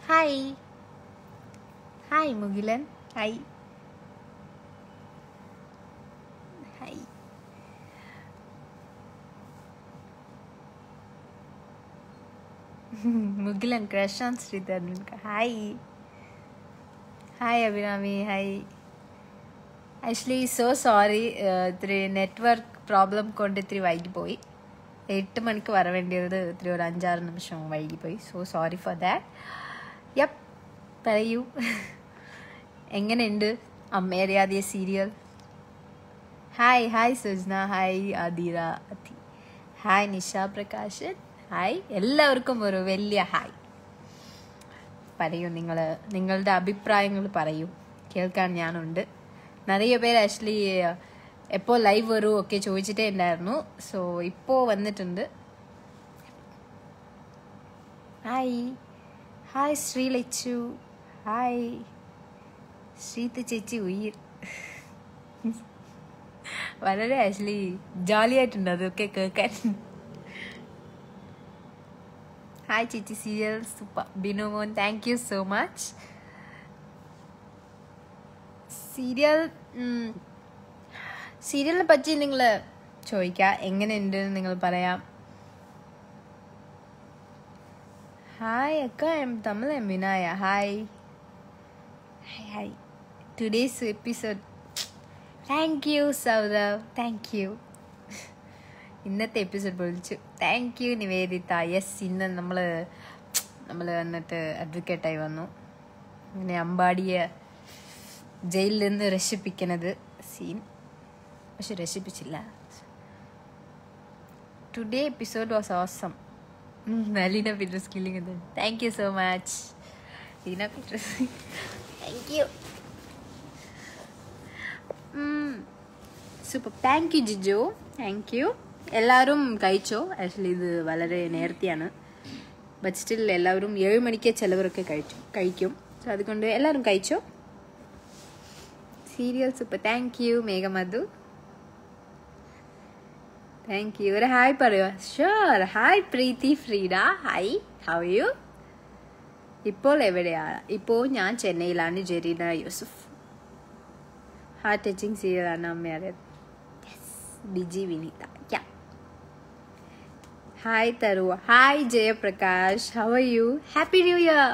Hi. Hi, Mugilan. Hi. Hi. Mugilan crush on Sridharmanka. Hi. Hi, Abhinami. Hi. Actually, so sorry. The network problem konde thri vaigi poi. 8 മണിക്ക് വര വേണ്ടിയത് ഇത്തിരി ഒരു 5-6 നിമിഷം വൈകിപ്പോയി. So sorry for that. Yup, പറയൂ. എങ്ങനെയുണ്ട് Ammayariyathe serial? Hi hi Sujna, hi Aadira, hi Nisha Prakashan, hi എല്ലാവർക്കും ഒരു വലിയ ഹായ്. പറയൂ, നിങ്ങളുടെ അഭിപ്രായങ്ങൾ പറയൂ, കേൾക്കാൻ ഞാനുണ്ട്. നിറയെ പേര് ആക്ച്വലി എപ്പോൾ ലൈവ് വരൂ ഒക്കെ ചോദിച്ചിട്ടേ ഉണ്ടായിരുന്നു. സോ ഇപ്പോൾ വന്നിട്ടുണ്ട്. Hi hi Sreelachu, hi Sreeth ചേച്ചി ഉയർ. വളരെ ആക്ച്വലി ജോളിയായിട്ടുണ്ട് അതൊക്കെ കേൾക്കാൻ. ഹായ് ചേച്ചി, സീരിയൽ സൂപ്പർ. ബിനു മോൻ, താങ്ക് യു സോ മച്ച്. സീരിയലിനെ പറ്റി നിങ്ങൾ ചോദിക്കുക, എങ്ങനെയുണ്ട് നിങ്ങൾ പറയാം. ഹായ് അക്ക, തമിഴ് എമിനായ. Hi hi hi. Today's episode, thank you Saurav, thank you. ഇന്നത്തെ എപ്പിസോഡ് പൊളിച്ചു. Thank you Niveditha. യെസ്, ഇന്ന് നമ്മൾ വന്നിട്ട് അഡ്വക്കേറ്റായി വന്നു. അങ്ങനെ അമ്പാടിയെ ജയിലിൽ നിന്ന് രക്ഷിപ്പിക്കുന്നത് സീൻ, പക്ഷെ രക്ഷിപ്പിച്ചില്ല. Today episode was awesome. Aleena Peters killing ഇത്. Thank you so much Aleena Peters, thank you. Super, thank you Jiju, thank you. എല്ലാവരും കഴിച്ചോ? ആക്ച്വലി ഇത് വളരെ നേരത്തെയാണ്, ബട്ട് സ്റ്റിൽ എല്ലാവരും 7 മണിക്ക് ചിലവരൊക്കെ കഴിക്കും. സോ അതുകൊണ്ട് എല്ലാവരും കഴിച്ചോ? Serial super, thank you Meghamadhu, thank you. ഒരു ഹായ് പറയുക. Sure. Hi Preethi Freeda, hi, how you? ഇപ്പോൾ എവിടെയാണ്? ഇപ്പോൾ ഞാൻ ചെന്നൈയിലാണ്. ജെറീന യൂസുഫ്. ഹാർട്ട് ടച്ചിങ് സീരിയലാണ് അമ്മയുടെ. Biji Vineetha. Hi Taruva, hi Jayaprakash, how are you? Happy new year.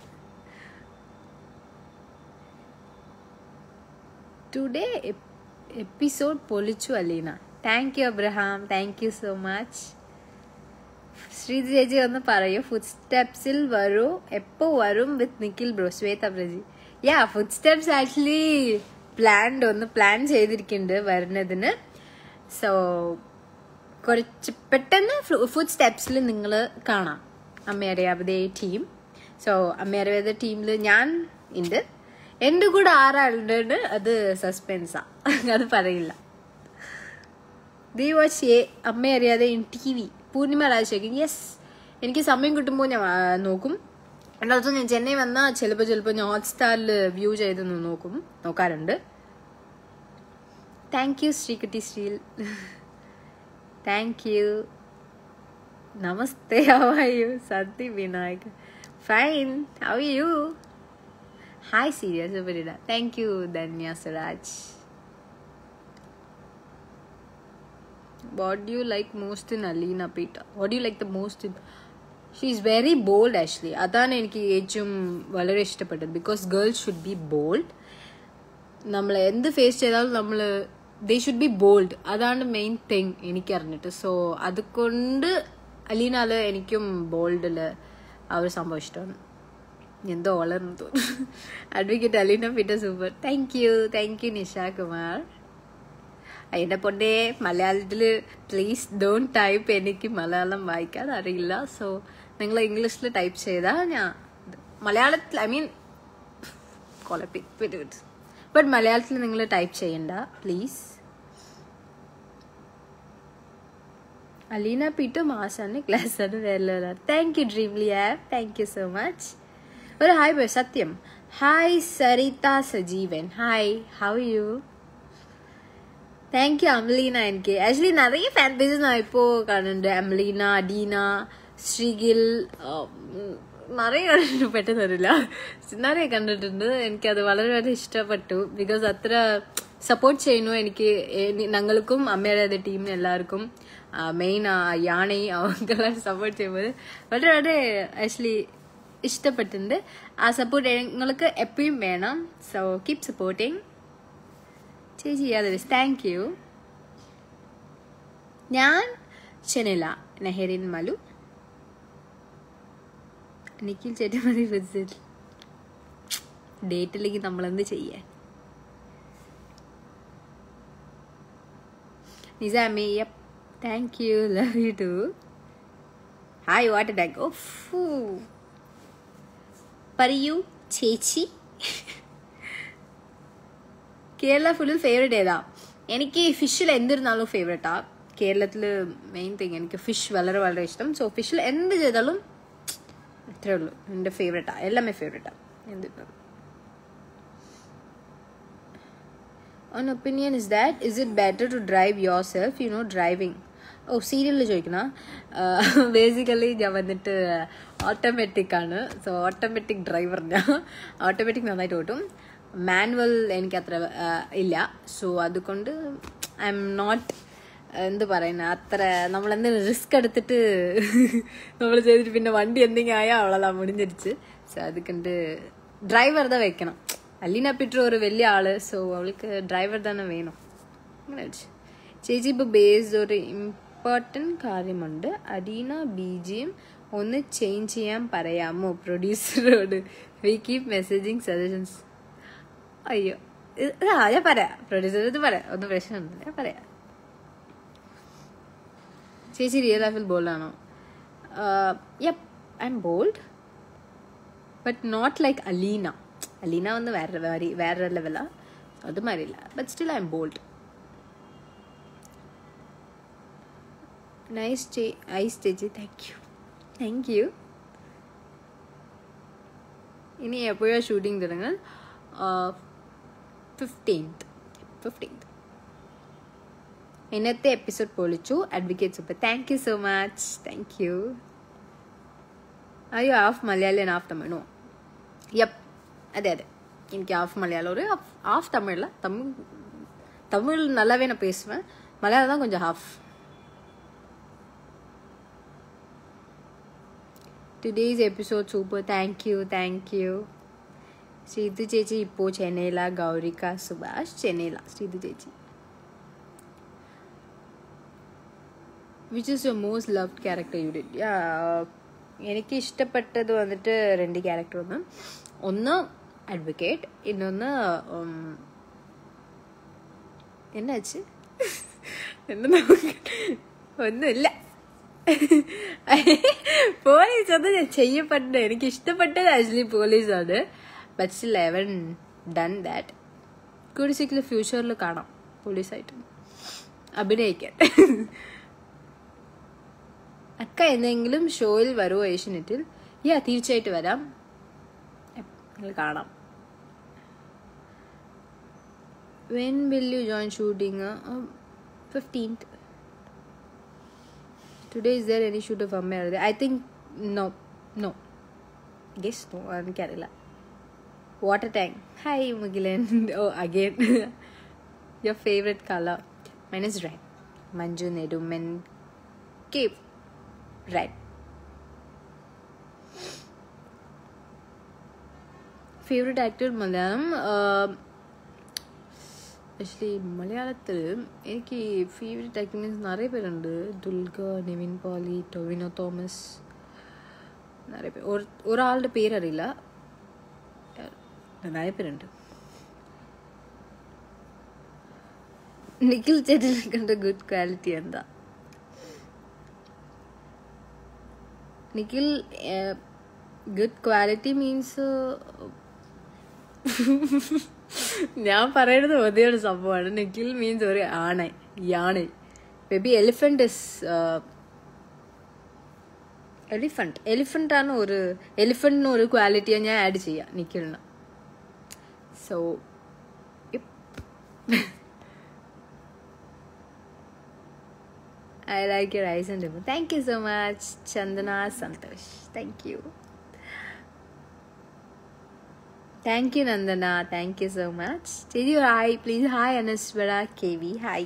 Today episode പൊളിച്ചു Aleena. Thank you Abraham, thank you so much. Sreeji ചേച്ചി ഒന്ന് പറയൂ, ഫുഡ് സ്റ്റെപ്സിൽ വരൂ, എപ്പോ വരും with Nikhil bro? Shweta Praji. Yeah, food steps actually plan ചെയ്തിരിക്കുന്നുണ്ട് വരുന്നതിന്. സോ കുറച്ച് പെട്ടെന്ന് ഫുഡ് സ്റ്റെപ്സിൽ നിങ്ങൾ കാണാം അമ്മയറിയാതെ ടീം. സോ അമ്മയറിയാതെ ടീമിൽ ഞാൻ ഉണ്ട്, എൻ്റെ കൂടെ 6 ആളുണ്ട്. അത് സസ്പെൻസാ, അത് പറയില്ല. The watch Ammayariyathe in TV Poornima Rajasekharan. Yes, എനിക്ക് സമയം കിട്ടുമ്പോൾ ഞാൻ നോക്കും. എൻ്റെ അടുത്ത് ഞാൻ ചെന്നൈ വന്നാൽ ചിലപ്പോൾ ഞാൻ ഹോട്ട്സ്റ്റാറിൽ വ്യൂ ചെയ്ത് നോക്കാറുണ്ട്. Thank you Sreekutty Sreel, thank you. നമസ്തേ, how are you? Satya Vinayak, fine, how are you? Hi സീരിയ സുപരിഡ, thank you Dhanya Suraj. What do you like most in Alina Peter? What do you like the most in? She is very bold actually. അതാണ് എനിക്ക് ഏറ്റവും വളരെ ഇഷ്ടപ്പെട്ടത്. Because girls should be bold. നമ്മൾ എന്ത് face ചെയ്താലും they should be bold. അതാണ് main thing എനിക്കറിഞ്ഞിട്ട്. സോ അതുകൊണ്ട് അലീനാല് എനിക്കും ബോൾഡില് ആ ഒരു സംഭവം ഇഷ്ടമാണ്. എന്തോ വളർന്നു തോന്നുന്നു. Advocate Aleena Peter super, thank you Nisha Kumar. അതിൻ്റെ പൊന്നെ മലയാളത്തിൽ പ്ലീസ് ഡോണ്ട് ടൈപ്പ്, എനിക്ക് മലയാളം വായിക്കാൻ അറിയില്ല. സോ നിങ്ങൾ ഇംഗ്ലീഷിൽ ടൈപ്പ് ചെയ്താൽ ഞാൻ മലയാളത്തിൽ ബട്ട് മലയാളത്തിൽ നിങ്ങൾ ടൈപ്പ് ചെയ്യണ്ട പ്ലീസ്. അലീന പീറ്റർ മാസാണ് ക്ലാസ്സാണ് വേറെ. Thank you dreamly app, thank you so much. ഒരു ഹായ് പോയി സത്യം. Hi Saritha Sajeevan, hi, how you? Thank you Amaleena. എനിക്ക് ആക്ച്വലി നിറയെ ഫാൻ പേജസ് ഞാൻ ഇപ്പോൾ കാണുന്നുണ്ട്. അമലീന, അഡീന, ശ്രീഗിൽ, നിറയെ കണ്ടിട്ട് പെട്ടെന്ന് വരില്ല, നിറയെ കണ്ടിട്ടുണ്ട്. എനിക്കത് വളരെ വളരെ ഇഷ്ടപ്പെട്ടു. ബിക്കോസ് അത്ര സപ്പോർട്ട് ചെയ്യുന്നു എനിക്ക്, ഞങ്ങൾക്കും അമ്മയുടെ അതേ ടീമിന് എല്ലാവർക്കും. മെയിൻ യാണി അവങ്ങളെ സപ്പോർട്ട് ചെയ്യുമ്പോൾ വളരെ വളരെ ആക്ച്വലി ഇഷ്ടപ്പെട്ടിട്ടുണ്ട്. ആ സപ്പോർട്ട് നിങ്ങൾക്ക് എപ്പോഴും വേണം. സോ കീപ് സപ്പോർട്ടിങ് ചേച്ചി. Others thank you. ഞാൻ ചെന്നില നെഹറിൻ മലു. നിഖിൽ ചേട്ടമതി വിസിറ്റ് ഡേറ്റിലേക്ക് നമ്മളെന്ത് ചെയ്യാൻ? നിസാമി yup thank you, love you too. Hi what ടാങ്ക്. ഓഫ് പറയൂ ചേച്ചി. കേരള ഫുഡിൽ ഫേവറേറ്റ് ഏതാ? എനിക്ക് ഫിഷിൽ എന്തിരുന്നാലും ഫേവറേറ്റാ. കേരളത്തിൽ മെയിൻ തിങ് എനിക്ക് ഫിഷ് വളരെ വളരെ ഇഷ്ടം. സോ ഫിഷിൽ എന്ത് ചെയ്താലും അത്രേ ഉള്ളൂ, എൻ്റെ ഫേവറേറ്റാ, എല്ലാമേ ഫേവറേറ്റാ. എന്ത് An opinion is that, is it better to drive yourself, driving? സീരിയലിൽ ചോദിക്കണ. ബേസിക്കലി ഞാൻ വന്നിട്ട് ഓട്ടോമാറ്റിക് ആണ്. So automatic driver. ഞാൻ ഓട്ടോമാറ്റിക് നന്നായിട്ട് ഓട്ടും, മാനുവൽ എനിക്ക് അത്ര ഇല്ല. സോ അതുകൊണ്ട് ഐ എം നോട്ട് എന്ത് പറയുന്ന അത്ര നമ്മളെന്തെങ്കിലും റിസ്ക് എടുത്തിട്ട് നമ്മൾ ചെയ്തിട്ട് പിന്നെ വണ്ടി എന്തെങ്കിലും ആയാൽ അവളെല്ലാം മുടിഞ്ഞിരിച്ച്. സോ അതുകൊണ്ട് ഡ്രൈവർ தான் വെക്കണം. അലീന പിട്രോ ഒരു വലിയ ആള്, സോ അവൾക്ക് ഡ്രൈവർ തന്നെ വേണം. അങ്ങനെ വെച്ച് ചേച്ചി ഇപ്പോൾ ബേസ്ഡ് ഒരു ഇമ്പോർട്ടൻറ്റ് കാര്യമുണ്ട്. അരീന BGM ഒന്ന് ചേഞ്ച് ചെയ്യാൻ പറയാമോ പ്രൊഡ്യൂസറോട്? We keep messaging suggestions. അയ്യോ ഞാൻ പറയാം, പ്രൊഡ്യൂസർ പറയാം, ഒന്നും പ്രശ്നമുണ്ട്, ഞാൻ പറയാം. ചേച്ചി റിയൽ ലൈഫിൽ ബോൾഡാണോ? Yup I am bold, but not like Aleena. Aleena ഒന്ന് വേറെ ലെവലാ, അത് മാറിയില്ല. But still I am bold. Nice ചേച്ചി, താങ്ക് യു. ഇനി എപ്പോഴാണ് ഷൂട്ടിംഗ് തുടങ്ങാൻ? 15th. ഇന്നത്തെ എപ്പിസോഡ് പൊളിച്ചു. Advocate super, thank you so much, thank you. അയ്യോ half Malayali half Tamil. No yup അതെ എനിക്ക് ഹാഫ് മലയാളം ஒரு ഹാഫ് தமிழில் தமிழ் நல்லாவே நான் பேசுவேன், மலையாளம் தான் கொஞ்சம் half. Today's episode super, thank you. Sreethu ചേച്ചി ഇപ്പോൾ ചെന്നൈയില. ഗൗരിക സുഭാഷ് ചെന്നൈയില. ശ്രീതു ചേച്ചി, which is your most loved character you did? എനിക്ക് ഇഷ്ടപ്പെട്ടത് വന്നിട്ട് 2 ക്യാരക്ടർ. ഒന്ന് അഡ്വക്കേറ്റ്, ഇന്നൊന്ന് എന്നാച്ച് ഒന്നുമില്ല. പോലീസ് ഒന്ന് ഞാൻ ചെയ്യപ്പെട്ടത് എനിക്ക് ഇഷ്ടപ്പെട്ടത് ആക്ച്വലി പോലീസാണ്. But still I haven't done that. കുടിശ്ശിക്കിൽ ഫ്യൂച്ചറിൽ കാണാം പോലീസായിട്ട് അഭിനയിക്കാൻ. അക്ക എന്തെങ്കിലും ഷോയിൽ വരുമോ ഏഷ്യനെറ്റിൽ? തീർച്ചയായിട്ടും വരാം, നിങ്ങൾ കാണാം. When will you join shooting? 15th. Today is there any shoot of Amma? I think no. Guess no. എനിക്കറിയില്ല. Water tank. Hi Mugilan. Again. Your favorite color? Mine is red. Manju Neduman Cape. Red. Favorite actor Malayalam? Actually മലയാളത്തിൽ എനിക്ക് favourite actor means നിറയെ പേരുണ്ട്. Dulquer, Nivin Pauly, Tovino Thomas, നിറയെ പേര്. ഒരാളുടെ പേരറിയില്ല, നിറയെ പേരുണ്ട്. നിഖിൽ ചേട്ടനെ കണ്ട ഗുഡ് ക്വാളിറ്റി എന്താ? നിഖിൽ ഗുഡ് ക്വാളിറ്റി മീൻസ് ഞാൻ പറയുന്നത് ഒരേ ഒരു സംഭവമാണ്. നിഖിൽ മീൻസ് ഒരു യാണ. മേ ബി എലിഫന്റ് ആണ്. ഒരു എലിഫന്റിന് ഒരു ക്വാളിറ്റിയാണ് ഞാൻ ആഡ് ചെയ്യാം നിഖിലിന്. So I like your eyes and ribbon. Thank you so much, Chandana Santosh. Thank you. Thank you, Nandana. Thank you so much. ചേച്ചി hi please. Hi Anaswara KV. Hi.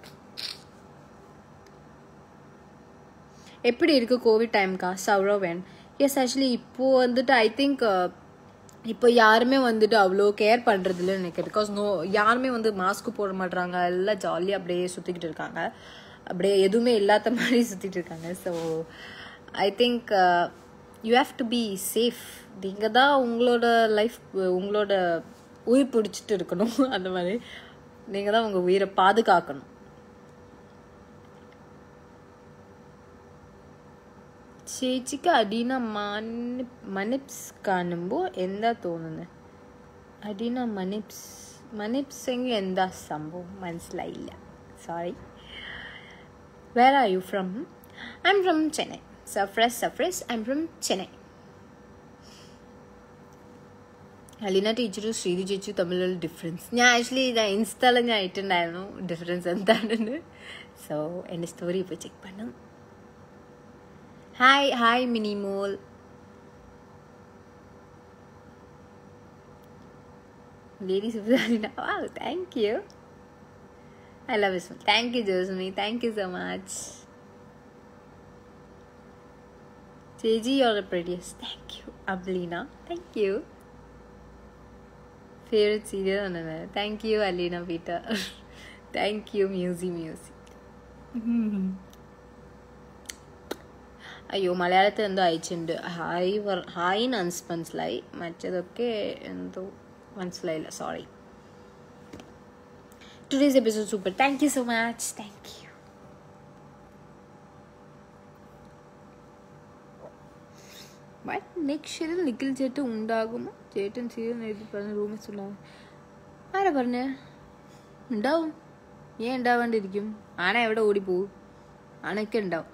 எப்படி இருக்கு கோவிட் டைம்க்கா? சௌரவன். எஸ் ஆக்சுவலி இப்போ வந்துட்டு I think இப்போ யாருமே வந்துட்டு அவ்வளோ கேர் பண்ணுறதில்ல நினைக்கிறேன். பிகாஸ் யாருமே வந்து மாஸ்க் போட மாட்டுறாங்க. எல்லாம் ஜாலியாக அப்படியே சுற்றிக்கிட்டு இருக்காங்க. அப்படியே எதுவுமே இல்லாத மாதிரி சுற்றிட்டு இருக்காங்க. So I think you have to be safe. நீங்கள் தான் உங்களோட லைஃப் உங்களோட உயிர் பிடிச்சிட்டு இருக்கணும். அந்த மாதிரி நீங்கள் தான் உங்கள் உயிரை பாதுகாக்கணும். ചേച്ചിക്ക് അഡീന മനിപ്സ് കാണുമ്പോൾ എന്താ തോന്നുന്നത്? അഡീന മനിപ്സ് എങ്കിൽ എന്താ സംഭവം മനസ്സിലായില്ല. Sorry. Where are you from? I am from Chennai. സഫ്രസ് I am from Chennai. Aleena ടീച്ചറും ശ്രീതി ചേച്ചി തമ്മിലുള്ള ഡിഫറൻസ് ഞാൻ ആക്ച്വലി ഇൻസ്റ്റയിൽ ഞാൻ ഇട്ടുണ്ടായിരുന്നു ഡിഫറൻസ് എന്താണെന്ന്. സോ എൻ്റെ സ്റ്റോറി ഇപ്പോൾ ചെക്ക് പണം. Hi, Minimol. Lady Subralina. Wow, thank you. I love this one. Thank you, Josmi. Thank you so much. Cheji, you're the prettiest. Thank you. Ablina. Thank you. Favorite serial? Thank you, Alina Peter. Thank you, Music. അയ്യോ മലയാളത്തിൽ എന്തോ അയച്ചിട്ടുണ്ട്. ഹായിന്ന് മനസ്സിലായി, മറ്റേതൊക്കെ എന്തോ മനസ്സിലായില്ല. Sorry. Today's episode super. Thank you so much. Thank you. Next ഷെഡിൽ നിഖിൽ ചേട്ടൻ ഉണ്ടാകുമോ? ചേട്ടൻ സീരിയൽ എഴുതി പറഞ്ഞ റൂംസ് ഉണ്ടാവും. ആരാ പറഞ്ഞ? ഉണ്ടാവും. ഏൻ ഉണ്ടാവാണ്ടിരിക്കും? ആന എവിടെ ഓടിപ്പോവും? ആനൊക്കെ ഉണ്ടാവും.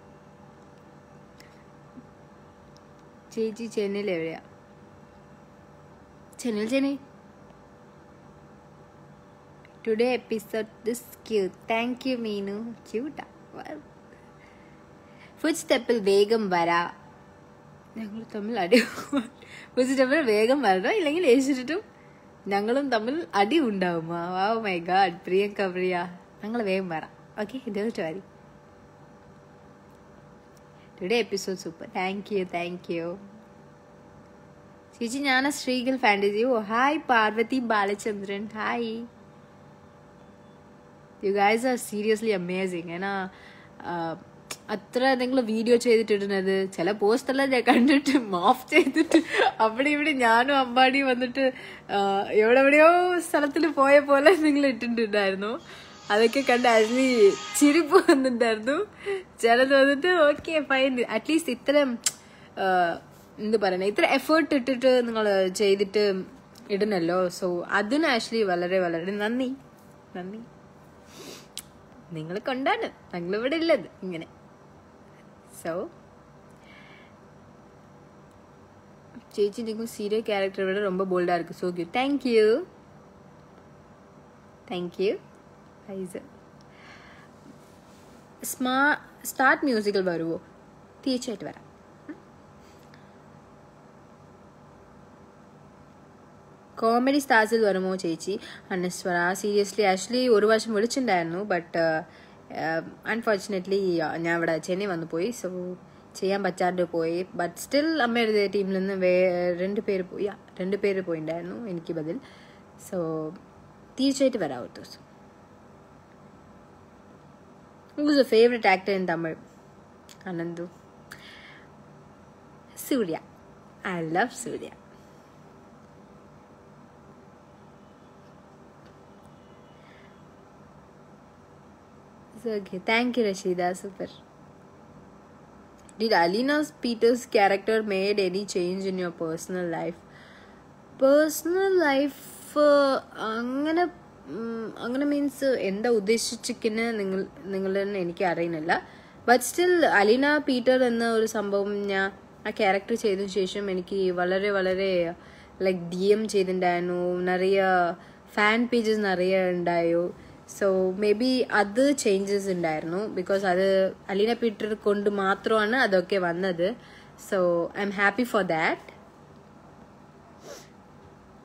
ചേച്ചി ചെന്നൈയിൽ എവിടെയാ? Chennai. Today episode this cute. Thank you Meenu. ക്യൂട്ടാ. ഫുഡ് സ്റ്റെപ്പിൽ വേഗം വരാ. ഞങ്ങൾ തമ്മിൽ അടി. ഫുഡ് സ്റ്റെപ്പിൽ വേഗം വരണോ ഇല്ലെങ്കിൽ ഏച്ചിട്ടും ഞങ്ങളും തമ്മിൽ അടി ഉണ്ടാവുമോ? വാവ് മൈ ഗാഡ്. പ്രിയ ഞങ്ങൾ വേഗം വരാം. ഓക്കെ, ഇതോട്ട് വരി. Today episode super. Thank you. ചേച്ചി ഞാൻ ശ്രീഗൽ fantasy. Oh hi Parvathy Balachandran. Hi. You guys are seriously amazing. ഏനാ അത്ര നിങ്ങൾ വീഡിയോ ചെയ്തിട്ടിടുന്നത് ചില പോസ്റ്റെല്ലാം ഞാൻ കണ്ടിട്ട് ഓഫ് ചെയ്തിട്ട് അവിടെ ഇവിടെ ഞാനും അമ്പാടിയും വന്നിട്ട് എവിടെയോ സ്ഥലത്തിൽ പോയ പോലെ നിങ്ങൾ ഇട്ടിട്ടുണ്ടായിരുന്നു. അതൊക്കെ കണ്ട് ആക്ച്വലി ചിരിപ്പ് വന്നിട്ടുണ്ടായിരുന്നു. ചിലത് വന്നിട്ട് ഓക്കെ ഫൈൻ, അറ്റ്ലീസ്റ്റ് ഇത്രയും എന്ത് പറയണേ, ഇത്ര എഫേർട്ട് ഇട്ടിട്ട് നിങ്ങൾ ചെയ്തിട്ട് ഇടുന്നല്ലോ. സോ അതിന് ആക്ച്വലി വളരെ വളരെ നന്ദി. നിങ്ങൾ കൊണ്ടാണ് ഞങ്ങളിവിടെ ഉള്ളത് ഇങ്ങനെ. സോ ചേച്ചി നിങ്ങൾ സീരിയൽ ക്യാരക്ടർ ഇവിടെ ரொம்ப ബോൾഡാ இருக்கு. So cute. Thank you. Start musical വരുമോ? തീർച്ചയായിട്ടും വരാം. കോമഡി സ്റ്റാർസിൽ വരുമോ ചേച്ചി? അനസ്വര സീരിയസ്ലി ആക്ച്വലി ഒരു വർഷം വിളിച്ചിട്ടുണ്ടായിരുന്നു. ബട്ട് അൺഫോർച്ചുനേറ്റ്ലി ഞാൻ ഇവിടെ ചെന്നൈ വന്നു പോയി. സോ ചെയ്യാൻ പറ്റാണ്ട് പോയി. ബട്ട് സ്റ്റിൽ അമ്മയുടെ ടീമിൽ നിന്ന് രണ്ട് പേര് പോയിണ്ടായിരുന്നു എനിക്ക് ബദൽ. സോ തീർച്ചയായിട്ടും വരാം ഒരു ദിവസം. Who's your favorite actor in Tamil? Anandu. Surya. I love Surya. It's okay. Thank you, Rashida. Super. Did Alina Peter's character made any change in your personal life? Personal life, അങ്ങനെ means എന്താ ഉദ്ദേശിച്ചിരിക്കുന്ന നിങ്ങളെന്ന് എനിക്ക് അറിയുന്നില്ല. But still Aleena Peter എന്ന ഒരു സംഭവം ഞാൻ ആ ക്യാരക്ടർ ചെയ്തതിനു ശേഷം എനിക്ക് വളരെ വളരെ ലൈക്ക് DM ചെയ്തിട്ടുണ്ടായിരുന്നു. നിറയ ഫാൻ പേജസ് നിറയെ ഉണ്ടായോ. സോ മേ ബി അത് ചേഞ്ചസ് ഉണ്ടായിരുന്നു. ബിക്കോസ് അത് അലീന പീറ്റർ കൊണ്ട് മാത്രമാണ് അതൊക്കെ വന്നത്. So I am happy for that.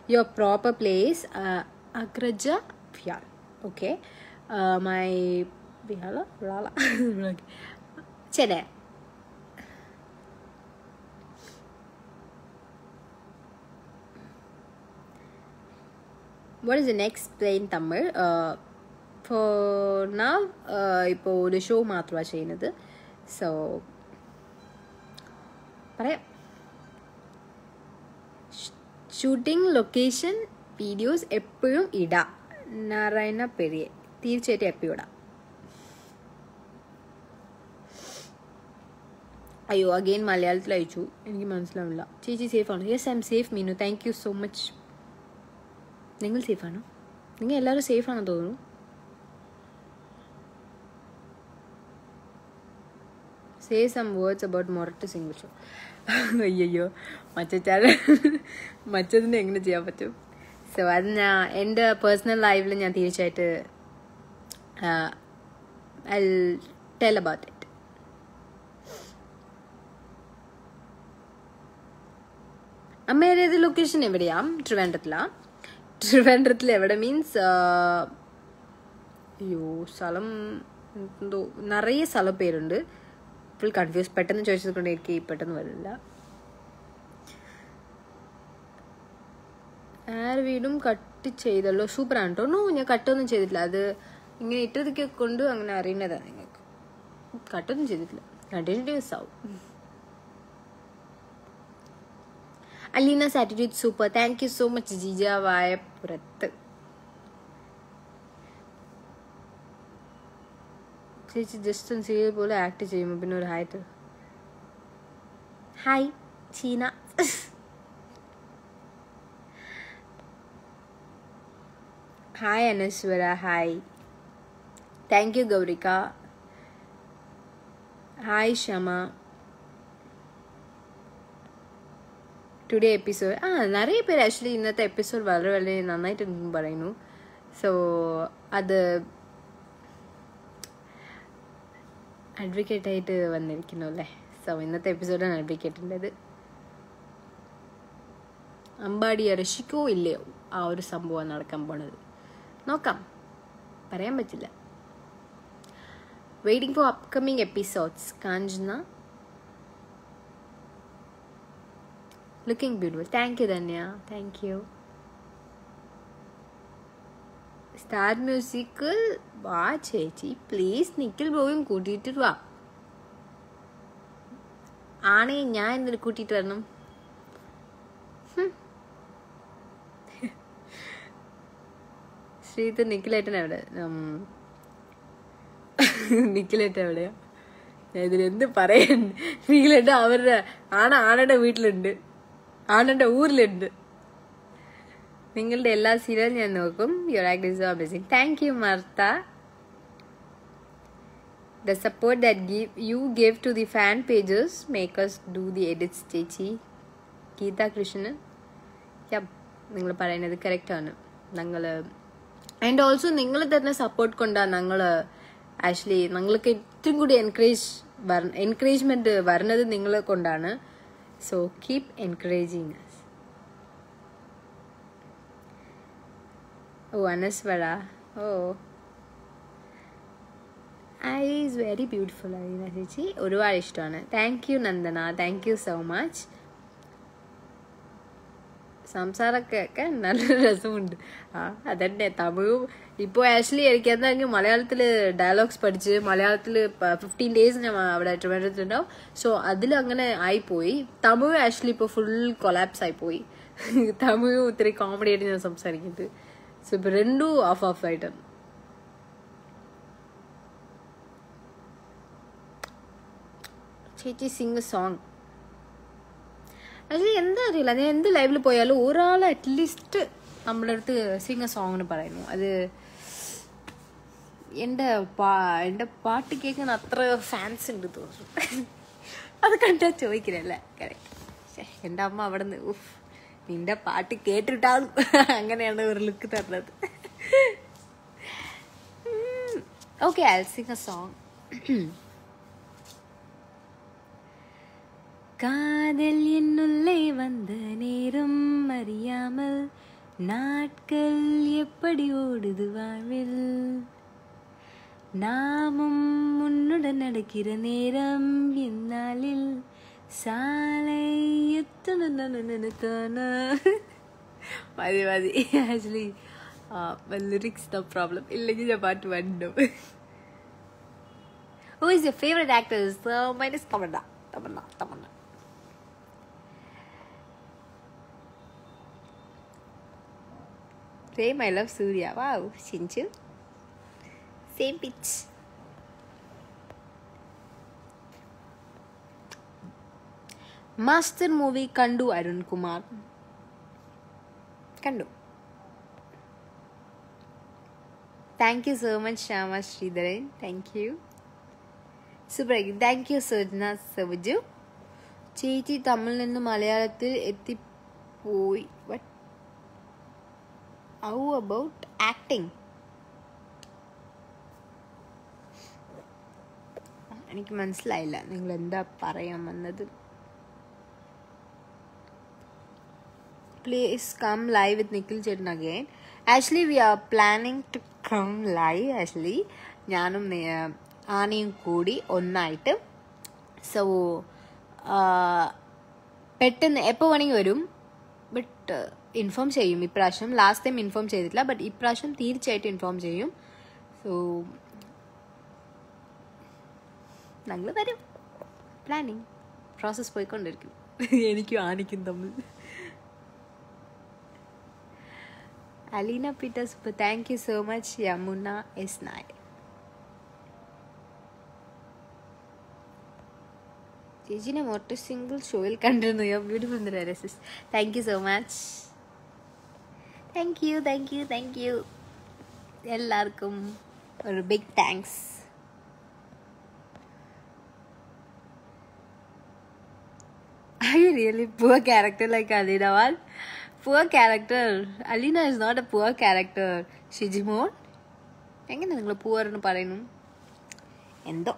your proper place. Agraja Vyal. Okay. My Vyala Rala. Chennai. What is the next plain Tamil? For now, ഇപ്പോൾ ഒരു ഷോ മാത്രമാണ് ചെയ്യുന്നത്. സോ പറയാം. ഷൂട്ടിംഗ് ലൊക്കേഷൻ വീഡിയോസ് എപ്പോഴും ഇടാം. നാരായണ പെരിയെ തീർച്ചയായിട്ടും എപ്പോഴും ഇടാം. അയ്യോ അഗെയിൻ മലയാളത്തിൽ അയച്ചു, എനിക്ക് മനസ്സിലാവില്ല. ചേച്ചി സേഫാണോ? Yes I am safe Meenu, thank you so much. നിങ്ങൾ സേഫാണോ? നിങ്ങൾ എല്ലാവരും സേഫാണെന്ന് തോന്നുന്നു. Say some words about Morat Single Show. അയ്യോ മറ്റതിന് എങ്ങനെ ചെയ്യാൻ പറ്റും? സോ അത് എൻ്റെ പേഴ്സണൽ ലൈഫിൽ ഞാൻ തീർച്ചയായിട്ട് ഐ ടെൽ അബൌട്ട് ഇറ്റ്. അമ്മേരേത് ലൊക്കേഷൻ എവിടെയാ? ട്രിവാൻഡ്രത്തിലാണ്. ട്രിവാൻഡ്രത്തിൽ എവിടെ മീൻസ് അയ്യോ സ്ഥലം എന്തോ നിറയെ സ്ഥലം പേരുണ്ട്. Full confuse. പെട്ടെന്ന് ചോദിച്ചത് കൊണ്ട് എനിക്ക് പെട്ടെന്ന് വരില്ല. ആര് വീടും കട്ട് ചെയ്തല്ലോ, സൂപ്പറാണ് കേട്ടോ. നോ ഞാൻ കട്ടൊന്നും ചെയ്തിട്ടില്ല. അത് ഇങ്ങനെ ഇട്ടതൊക്കെ കൊണ്ട് അങ്ങനെ അറിയുന്നതാണ് നിങ്ങൾക്ക്. കട്ടൊന്നും ചെയ്തിട്ടില്ല. കണ്ടിന്യൂസ് ആവും. Aleena's attitude super, thank you so much. Jija വായപ്പുറത്ത് ചേച്ചി ജസ്റ്റ് ഒന്ന് സീരിയൽ പോലെ ആക്ട് ചെയ്യുമ്പോൾ പിന്നെ ഒരു hi. Hi Cheena. Hi Anaswara, hi. Thank you Gaurika. Hi Kshama. Today episode നിറയെ പേര് ആക്ച്വലി ഇന്നത്തെ എപ്പിസോഡ് വളരെ വളരെ നന്നായിട്ട് പറയുന്നു. സോ അത് അഡ്വക്കേറ്റ് ആയിട്ട് വന്നിരിക്കുന്നു അല്ലേ. സോ ഇന്നത്തെ എപ്പിസോഡാണ് അഡ്വക്കേറ്റിൻ്റെത്. അമ്പാടി രക്ഷിക്കോ ഇല്ലയോ ആ ഒരു സംഭവം നടക്കാൻ പോണത്. നോക്കാം, പറയാൻ പറ്റില്ല. Waiting for upcoming episodes. Kanchana looking beautiful, thank you Dhanya, thank you. Star മ്യൂസിക്കിൽ വാ ചേച്ചി പ്ലീസ്. നിഖിൽ ബ്രോയും കൂട്ടിയിട്ട് വാ. ആണേ ഞാൻ എന്തിനു കൂട്ടിയിട്ട് വരണം? ശ്രീത്ത് നിഖിലേട്ടൻ എവിടെ? നിഖിലേട്ടൻ എവിടെയാ? ഞാൻ ഇതിലെന്ത് പറയാൻ? നിഖിലേട്ടൻ അവരുടെ ആണയുടെ വീട്ടിലുണ്ട്, ആണയുടെ ഊരിലുണ്ട്. നിങ്ങളുടെ എല്ലാ സീരിയലും ഞാൻ നോക്കും. Your act is so amazing. Thank you Martha. The support that you give to the fan pages make us do the edits ചേച്ചി. ഗീത കൃഷ്ണൻ. നിങ്ങൾ പറയുന്നത് കറക്റ്റാണ്. ഞങ്ങൾ ആൻഡ് ഓൾസോ നിങ്ങൾ തരുന്ന സപ്പോർട്ട് കൊണ്ടാണ് ഞങ്ങൾ ആക്ച്വലി ഞങ്ങൾക്ക് ഏറ്റവും കൂടി എൻകറേജ്മെന്റ് വരുന്നത് നിങ്ങളെ കൊണ്ടാണ്. So keep encouraging us. Oh Anaswara, oh I is very beautiful Aleena ചേച്ചി. ഒരുപാട് ഇഷ്ടമാണ്. Thank you Nandana, thank you so much. സംസാരമൊക്കെ നല്ല രസമുണ്ട്. അതന്നെ തമിഴും ഇപ്പോൾ ആക്ച്വലി എനിക്ക് എന്താണെങ്കിൽ മലയാളത്തിൽ ഡയലോഗ്സ് പഠിച്ച് മലയാളത്തിൽ 15 days ഞാൻ അവിടെ ട്രിവാൻഡ്രത്തിലുണ്ടാവും. സോ അതിലങ്ങനെ ആയിപ്പോയി. തമിഴ് ആക്ച്വലി ഇപ്പോൾ ഫുൾ കൊലാപ്സ് ആയിപ്പോയി. തമിഴും ഇത്തിരി കോമഡി ആയിട്ട് ഞാൻ സംസാരിക്കുന്നത്. സോ ഇപ്പോൾ രണ്ടും ഓഫ് ആയിട്ടാണ്. ചേച്ചി സിംഗ് സോങ് ആക്ച്വലി എന്താ അറിയില്ല. ഞാൻ എന്ത് ലൈവിൽ പോയാലും ഒരാൾ അറ്റ്ലീസ്റ്റ് നമ്മുടെ അടുത്ത് സിംഗ് സോങ്ങിന് പറയുന്നു. അത് എൻ്റെ പാട്ട് കേൾക്കുന്ന അത്ര ഫാൻസ് ഉണ്ട് തോന്നുന്നു. അത് കണ്ടാ ചോദിക്കുന്നല്ലേ. കറക്റ്റ്. എൻ്റെ അമ്മ അവിടെ നിന്ന് ഉഫ് നിന്റെ പാട്ട് കേട്ടിട്ടാണ് അങ്ങനെയാണ് ഒരു ലുക്ക് തരുന്നത്. Okay I will sing a song. காதல் என்னுள்ளே வந்த நேரம் அறியாமல் நாட்கள் எப்படி ஓடுது வாழ்வில், நாமும் உன்னுடன் நடக்கிற நேரம் என்னாலில் சாலை മതി മതി. ആക്ച്വലി ലിറിക്സ് നോ പ്രോബ്ലം, ഇല്ലെങ്കിൽ ഞാൻ പാട്ട് പാടും. Who is your favorite actor? So mine is Tamanna. Same, I love Surya. Wow, Shinchu. Same pitch. Master movie Kandu Arun Kumar. Kandu. Thank you so much, Shama Sridharan. Thank you. Super. Thank you, Sujna Savaju. ചേച്ചി തമിഴിൽ നിന്ന് മലയാളത്തിൽ എത്തിപ്പോയി. What? How about acting? എനിക്ക് മനസ്സിലായില്ല നിങ്ങൾ എന്താ പറയാൻ വന്നത്. Please come live with Nikhil Chetan again. Actually, we are planning to come live. Actually, ഞാനും ആനയും കൂടി ഒന്നായിട്ട്. സോ പെട്ടെന്ന് എപ്പോൾ വേണമെങ്കിൽ വരും. ബട്ട് ഇൻഫോം ചെയ്യും ഇപ്രാവശ്യം. ലാസ്റ്റ് ടൈം ഇൻഫോം ചെയ്തിട്ടില്ല, ബട്ട് ഇപ്രാവശ്യം തീർച്ചയായിട്ടും ഇൻഫോം ചെയ്യും. സോ ഞങ്ങൾ വരും. പ്ലാനിങ് പ്രോസസ് പോയിക്കൊണ്ടിരിക്കും. എനിക്കും ആനിക്കും തമ്മിൽ. Alina Peter super, thank you so much. Yamuna S. Nair. ചേച്ചിനെ മോട്ടർ സിംഗിൾ ഷോയിൽ കണ്ടിരുന്നു. Yo beautiful dresses. Thank you so much. Thank you എല്ലാവർക്കും ഒരു big thanks. Are you really poor character like Alina one? Poor character. Alina is not a poor character. Shijimon. എങ്ങനെ നിങ്ങൾ poor എന്ന് പറയുന്നു? എന്തോ.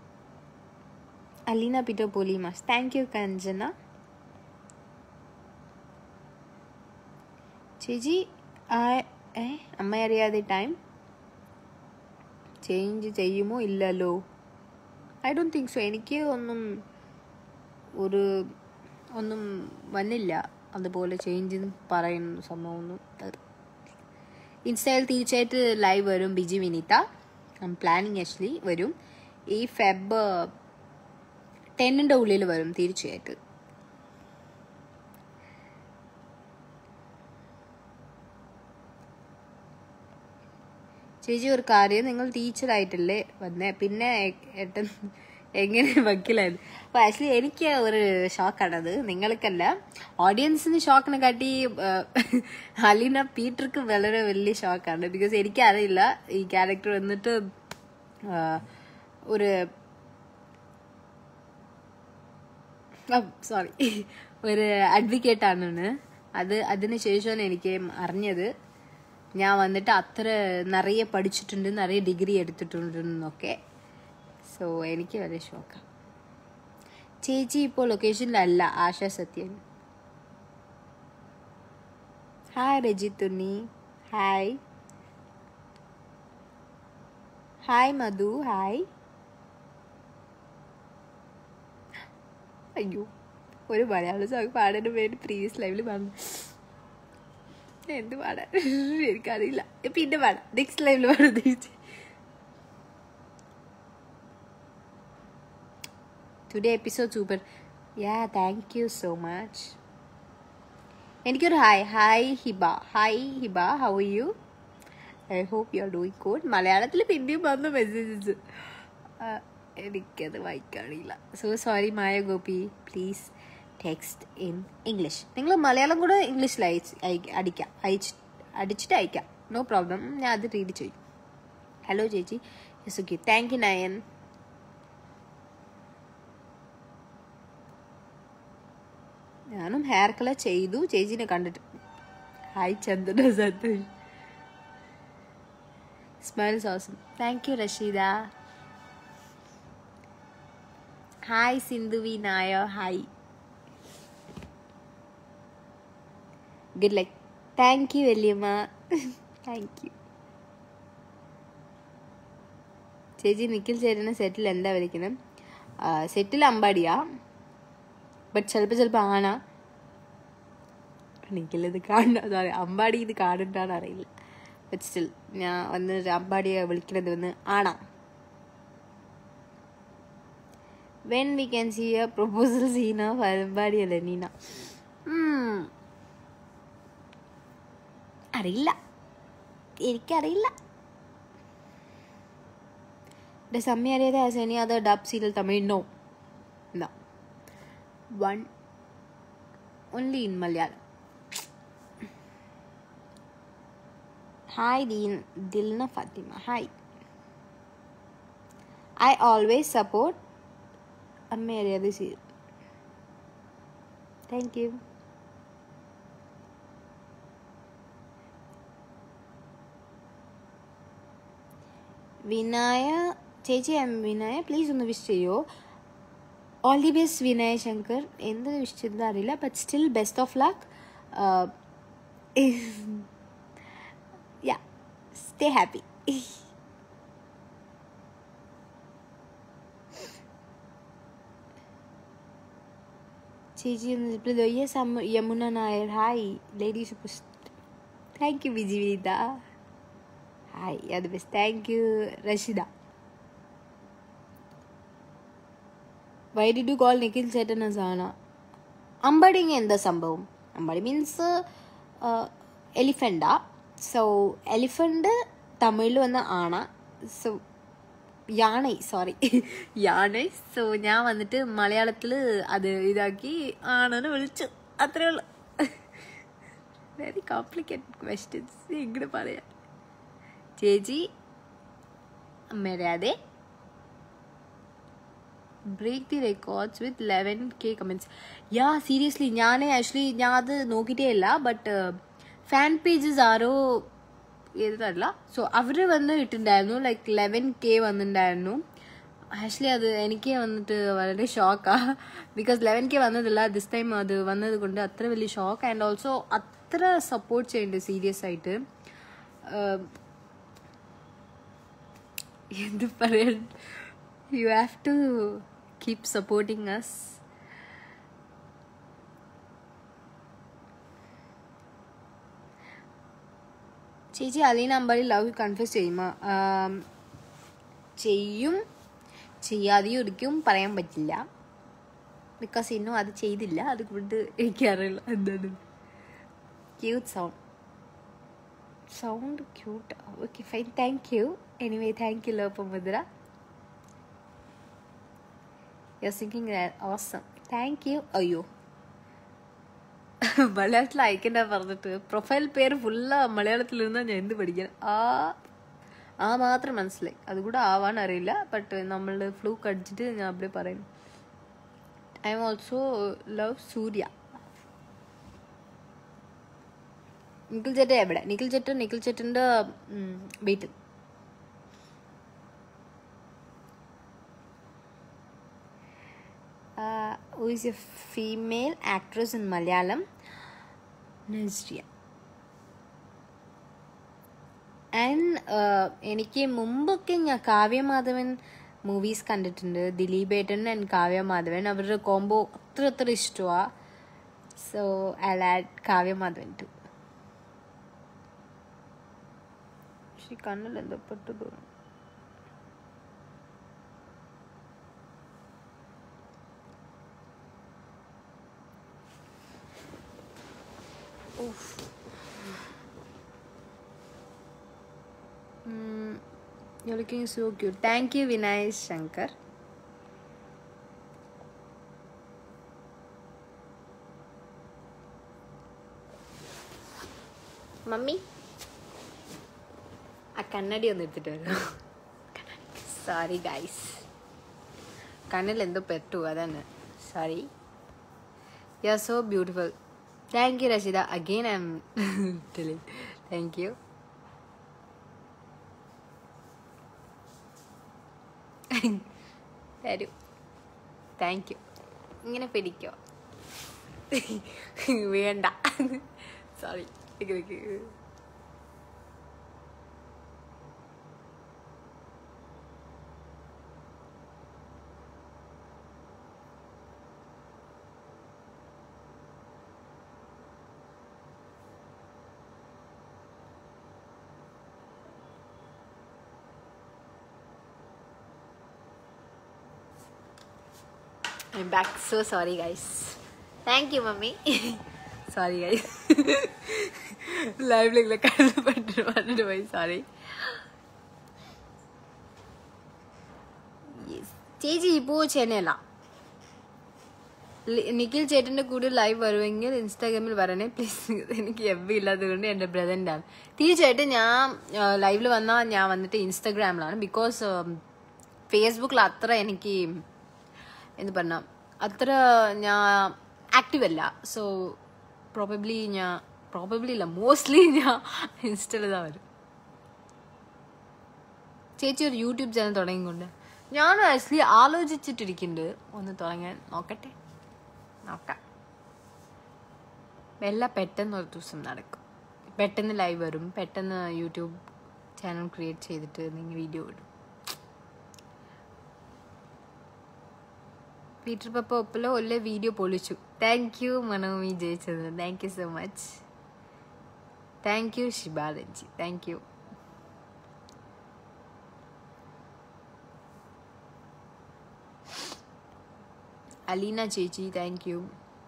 Alina Peter Polimas. Thank you, Kanjana. ചേച്ചി അമ്മ അറിയാതെ ടൈം ചേഞ്ച് ചെയ്യുമോ? ഇല്ലല്ലോ. I don't think so. എനിക്ക് ഒന്നും വന്നില്ല അതുപോലെ ചേഞ്ച് പറയുന്ന സംഭവമൊന്നും. ഇൻസ്റ്റയിൽ തീർച്ചയായിട്ട് ലൈവ് വരും. ബിജി വിനീത പ്ലാനിങ് ആക്ച്വലി വരും. ഈ ഫെബ് 10 ഉള്ളിൽ വരും തീർച്ചയായിട്ട്. ചേച്ചി ഒരു കാര്യം, നിങ്ങൾ ടീച്ചറായിട്ടല്ലേ വന്നേ, പിന്നെ എങ്ങനെ വക്കീലായിരുന്നു? അപ്പോൾ ആക്ച്വലി എനിക്ക് ഒരു ഷോക്കാണത്, നിങ്ങൾക്കല്ല. ഓഡിയൻസിന് ഷോക്കിനെ കാട്ടി അലീന പീറ്റർക്ക് വളരെ വലിയ ഷോക്കാണ്. ബിക്കോസ് എനിക്കറിയില്ല ഈ ക്യാരക്ടർ വന്നിട്ട് ഒരു അഡ്വക്കേറ്റ് ആണെന്ന്. അതിന് ശേഷമാണ് എനിക്ക് അറിഞ്ഞത്. ഞാൻ വന്നിട്ട് അത്ര നിറയെ പഠിച്ചിട്ടുണ്ട്, നിറയെ ഡിഗ്രി എടുത്തിട്ടുണ്ടെന്നൊക്കെ. സോ എനിക്ക് വളരെ ഷോക്കാണ്. ചേച്ചി ഇപ്പോൾ ലൊക്കേഷനിലല്ല. Asha Sathyan. Hi Rajithunni. Hi Madhu. Hi. അയ്യോ, ഒരു മലയാള സോങ് പാടാൻ വേണ്ടി പ്രീവിയസ് ലൈവിൽ പാടുന്നു. എന്ത് പാടാൻ എനിക്കറിയില്ല. പിന്നെ പാടാം, നെക്സ്റ്റ് ലൈവിൽ പാടാൻ തിരിച്ച്. Today episode super. Yeah, thank you so much. എനിക്കൊരു hi Hiba. How are you? I hope you are doing good. മലയാളത്തിൽ പിന്നെയും വന്ന മെസ്സേജസ് എനിക്കത് വായിക്കാറില്ല. So sorry Maya Gopi. Please text in English. നിങ്ങൾ മലയാളം കൂടെ ഇംഗ്ലീഷിൽ അടിച്ചിട്ട് അയക്കാം. No problem. ഞാൻ അത് റീഡ് ചെയ്യും. ഹലോ ചേച്ചി. Yes okay. Thank you Nayan. ഞാനും ഹെയർ കളർ ചെയ്തു, ചേച്ചിനെ കണ്ടിട്ട്. Hi Chandana Santhosh. Smiles awesome. Thank U Rasheeda. Hi സിന്ധുവി Nair. Hi. Good luck. Thank you വല്യമ്മ. താങ്ക് യു ചേച്ചി. നിഖിൽ ചേട്ടന് സെറ്റിൽ എന്താ വരയ്ക്കണം? സെറ്റിൽ അമ്പാടിയാ, ബട്ട് ചിലപ്പോൾ ആണ. നിഖിലിത് കാണുന്ന അമ്പാടി ഇത് കാണുന്നുണ്ടാന്ന് അറിയില്ല. ബട്ട് സ്റ്റിൽ ഞാൻ വന്ന് അമ്പാടിയെ വിളിക്കണത് വന്ന് ആണ. When we can see a proposal scene of Ambadi അല്ലേ നീന? അറിയില്ല, എനിക്കറിയില്ല. Does Ammi Ariyada has any other dub serial Tamil? No. One only in Malayalam. Hi Dilna Fatima. Hi. I always support Ammi Ariyada serial. Thank you. Vinaya ചേച്ചി, വിനയ please ഒന്ന് wish ചെയ്യോ. All the best വിനയ ശങ്കർ. എന്ത് wish ചെയ്തത് അറിയില്ല, but still best of luck. Yeah, stay happy. ചേച്ചി ഒന്ന് reply ചെയ്തോ. Yes Yamuna Nair. Hi lady super. Thank you Viji Vineetha. Hi, അത് best. Thank you Rashida. Why did you call Nikhil Chetan as Ana? Ambadi എന്താ സംഭവം? Ambadi means എലിഫൻ്റാ. സോ എലിഫൻ്റ് തമിഴിൽ വന്ന ആണ. സോ യാണൈ, സോറി യാണൈ. സോ ഞാൻ വന്നിട്ട് മലയാളത്തിൽ അത് ഇതാക്കി ആണെന്ന് വിളിച്ചു, അത്രേ ഉള്ളു. വെരി കോംപ്ലിക്കേറ്റഡ് ക്വസ്റ്റ്യൻസ് എങ്ങനെ പറയാം. ചേച്ചി അമ്മേരാതെ break the records with 11K comments. Yeah, seriously, ഞാൻ അത് നോക്കിയിട്ടേ ഇല്ല. ബട്ട് ഫാൻ പേജസ് ആരോ എഴുതാറില്ല. സോ അവർ വന്ന് ഇട്ടുണ്ടായിരുന്നു, ലൈക്ക് 11K വന്നിട്ടുണ്ടായിരുന്നു. ആക്ച്വലി അത് എനിക്ക് വന്നിട്ട് വളരെ ഷോക്കാണ്. ബിക്കോസ് 11K വന്നതില്ല, ദിസ് ടൈം അത് വന്നത് കൊണ്ട് അത്ര വലിയ ഷോക്ക്. ആൻഡ് ഓൾസോ അത്ര സപ്പോർട്ട് ചെയ്യുന്നുണ്ട് സീരിയസ് ആയിട്ട്. എന്ത് പറയാൻ, you have to keep supporting us. ചേച്ചി അലീന അമ്പാടി ലവ് കൺഫ്യൂസ് ചെയ്യുമോ? ചെയ്യും, ചെയ്യാതെയും ഇരിക്കും, പറയാൻ പറ്റില്ല. ബിക്കോസ് ഇന്നും അത് ചെയ്തില്ല, അതുകൊണ്ട് എനിക്കറിയില്ല എന്താണ്. Cute sound cute. Okay fine, thank you. Anyway thank you Lopamudra. You're singing awesome. Thank you. അയ്യോ, മലയാളത്തിൽ അയക്കണ്ട പറഞ്ഞിട്ട് പ്രൊഫൈൽ പേര് ഫുള്ള് മലയാളത്തിലിരുന്നാൽ ഞാൻ എന്ത് പഠിക്കാൻ? ആ മാത്രം മനസ്സിലായി, അതുകൂടെ ആവാൻ അറിയില്ല. ബട്ട് നമ്മൾ ഫ്ലൂക്ക് അടിച്ചിട്ട് ഞാൻ അവിടെ പറയും. I am also love Surya. Nikhil ചേട്ടൻ എവിടെ? നിഖിൽ ചേട്ടൻ്റെ വീട്ടിൽ. who is a female actress in Malayalam? Nazria. And എനിക്ക് മുമ്പൊക്കെ ഞാൻ കാവ്യമാധവൻ മൂവീസ് കണ്ടിട്ടുണ്ട്. ദിലീപേട്ടൻ ആൻഡ് കാവ്യമാധവൻ, അവരുടെ കോംബോ അത്ര ഇഷ്ടമാണ്. So I add Kavya Madhavan too. പക്ഷെ കണ്ണിൽ എന്തോ പെട്ടു തോന്നുന്നു. You're looking so cute. Thank you, Vinay Shankar. Mummy, ആ കണ്ണടി ഒന്ന് എടുത്തിട്ട് വരാം. സോറി ഗൈസ്, കണ്ണിൽ എന്തോ പെട്ടു, അതാണ്. Sorry. You are so beautiful. Thank you, Rashida. Again, I'm telling. Thank you. തരൂ. Thank you. ഇങ്ങനെ പിടിക്കോ? വേണ്ട, sorry. I'm back. So sorry, guys. Thank you, mummy. Sorry, guys. Live like sorry. Yes. ചേച്ചി ഇപ്പോൾ ചെന്നൈയില. നിഖിൽ ചേട്ടൻ്റെ കൂടെ ലൈവ് വരുമെങ്കിൽ ഇൻസ്റ്റാഗ്രാമിൽ വരണേ പ്ലീസ്. എനിക്ക് എഫ് ഇല്ലാത്തത് കൊണ്ട് എൻ്റെ ബ്രദറിൻ്റെ ആണ്. തീർച്ചയായിട്ടും ഞാൻ ലൈവിൽ വന്നാൽ ഞാൻ വന്നിട്ട് ഇൻസ്റ്റാഗ്രാമിലാണ്. ബിക്കോസ് ഫേസ്ബുക്കിൽ അത്ര എനിക്ക് എന്ത് പറഞ്ഞാൽ അത്ര ഞാൻ ആക്റ്റീവ് അല്ല. സോ പ്രോബബ്ലി ഇല്ല, മോസ്റ്റ്ലി ഞാൻ ഇൻസ്റ്റയിൽതാ വരും. ചേച്ചി ഒരു യൂട്യൂബ് ചാനൽ തുടങ്ങിക്കൊണ്ട് ഞാൻ ആക്ച്വലി ആലോചിച്ചിട്ടിരിക്കുന്നുണ്ട് ഒന്ന് തുടങ്ങാൻ. നോക്കാം. എല്ലാം പെട്ടെന്ന് ഒരു ദിവസം നടക്കും. പെട്ടെന്ന് ലൈവ് വരും, പെട്ടെന്ന് യൂട്യൂബ് ചാനൽ ക്രിയേറ്റ് ചെയ്തിട്ട് നിങ്ങൾ വീഡിയോ ഇടും. പീറ്റർ പപ്പ ഒപ്പല ഒല്ലേ വീഡിയോ പൊളിച്ചു. താങ്ക് യു മനോമി ജയിച്ചത്. Thank you so much. Thank you ശിബാലജി. Thank you. അലീന ചേച്ചി thank you.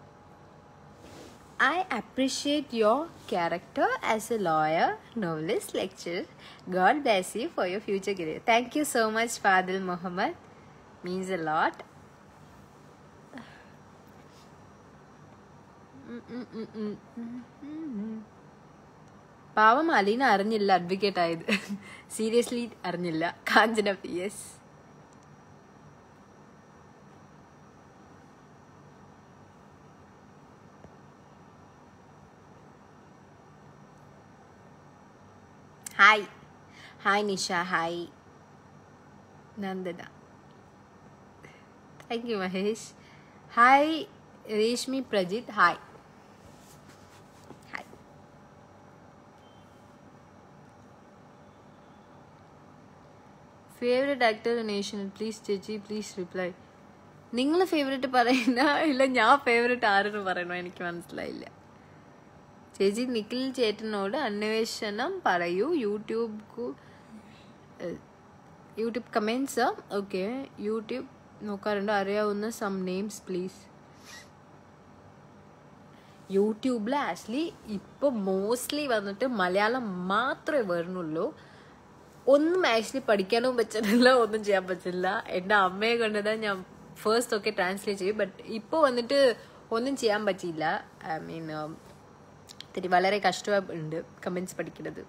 I appreciate your character as a lawyer, novelist, lecturer. God bless you for your future career. Thank you so much, Fadil Muhammad. Means a lot. പാവം അലീന അറിഞ്ഞില്ല advocate ആയത്. Seriously അറിഞ്ഞില്ല. Kanchana PS. Hi Nisha. Hi Nandana. Thank you Mahesh. Hi Reshmi Prajith. Hi. Favourite actor nation please ചേച്ചി please reply. നിങ്ങൾ favourite പറയുന്ന ഇല്ല, ഞാൻ favourite ആരെന്ന് പറയണോ എനിക്ക് മനസ്സിലായില്ല. ചേച്ചി നിഖിൽ ചേട്ടനോട് അന്വേഷണം പറയൂ. YouTube comments. ഓക്കെ, യൂട്യൂബ് നോക്കാറുണ്ട്. അറിയാവുന്ന സം നെയിംസ് പ്ലീസ്. യൂട്യൂബിൽ ആക്ച്വലി ഇപ്പോൾ മോസ്റ്റ്ലി വന്നിട്ട് മലയാളം മാത്രമേ വരുന്നുള്ളൂ. ഒന്നും ആക്ച്വലി പഠിക്കാനും പറ്റുന്നില്ല, ഒന്നും ചെയ്യാൻ പറ്റില്ല. എൻ്റെ അമ്മയെ കണ്ടതാണ് ഞാൻ ഫസ്റ്റ് ഒക്കെ ട്രാൻസ്ലേറ്റ് ചെയ്യും. ബട്ട് ഇപ്പോൾ വന്നിട്ട് ഒന്നും ചെയ്യാൻ പറ്റിയില്ല. ഐ മീൻ വളരെ കഷ്ടമുണ്ട് കമൻസ് പഠിക്കുന്നത്.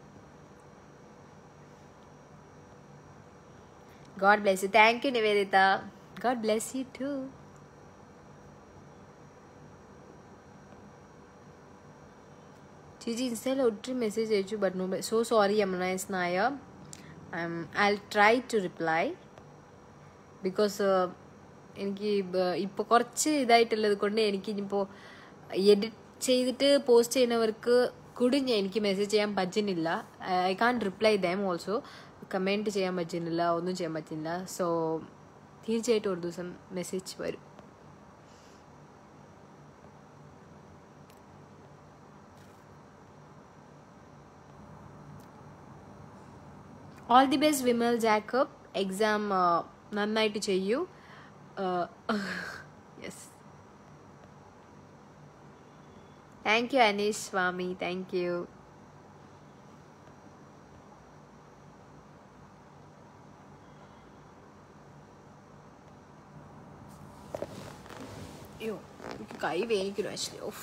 God bless you. Thank you Niveditha. God bless you too. ചേച്ചി ഇൻസ്റ്റയിൽ ഒത്തിരി മെസ്സേജ് അയച്ചു ബട്ട് നോ. സോ സോറി യമനൈസ് നായ. I'll try to reply because എനിക്ക് ഇപ്പോൾ കുറച്ച് ഇതായിട്ടുള്ളത് കൊണ്ട് എനിക്ക് ഇനിയിപ്പോൾ എഡിറ്റ് ചെയ്തിട്ട് പോസ്റ്റ് ചെയ്യുന്നവർക്ക് കൂടി എനിക്ക് മെസ്സേജ് ചെയ്യാൻ പറ്റുന്നില്ല. I can reply them also. Comment ചെയ്യാൻ പറ്റുന്നില്ല, ഒന്നും ചെയ്യാൻ പറ്റുന്നില്ല. സോ തീർച്ചയായിട്ടും ഒരു ദിവസം മെസ്സേജ് വരും. All the best Vimal Jacob. Exam നന്നായിട്ട് ചെയ്യൂ. Yes. Thank you Aneesh Swami. Thank you. അയ്യോ എനിക്ക് കൈ വേനിക്കുന്നു ആക്ച്വലി. ഓഫ്.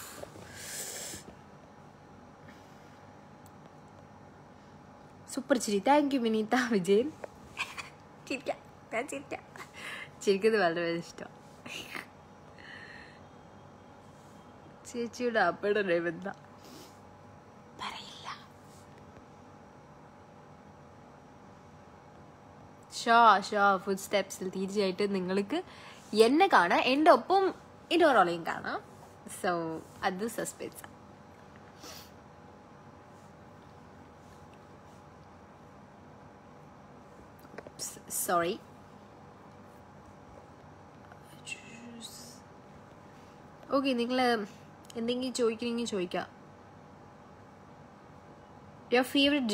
സൂപ്പർ ചിരി. Thank you Vineetha Vijayan. ഞാൻ ചിരിക്കുന്നത് വളരെ ഇഷ്ടം. ചേച്ചിയുടെ അപ്പയുടെ എന്താ പറയില്ല. ഷോ ഫുഡ് സ്റ്റെപ്സിൽ തീർച്ചയായിട്ടും നിങ്ങൾക്ക് എന്നെ കാണാം, എൻ്റെ ഒപ്പം ഇന്നൊരാളെയും കാണാം. സോ അത് സസ്പെൻസ്. സോറി. ഓക്കെ, നിങ്ങൾ എന്തെങ്കിലും ചോദിക്കണമെങ്കിൽ ചോദിക്കാം. യുവർ ഫേവറേറ്റ്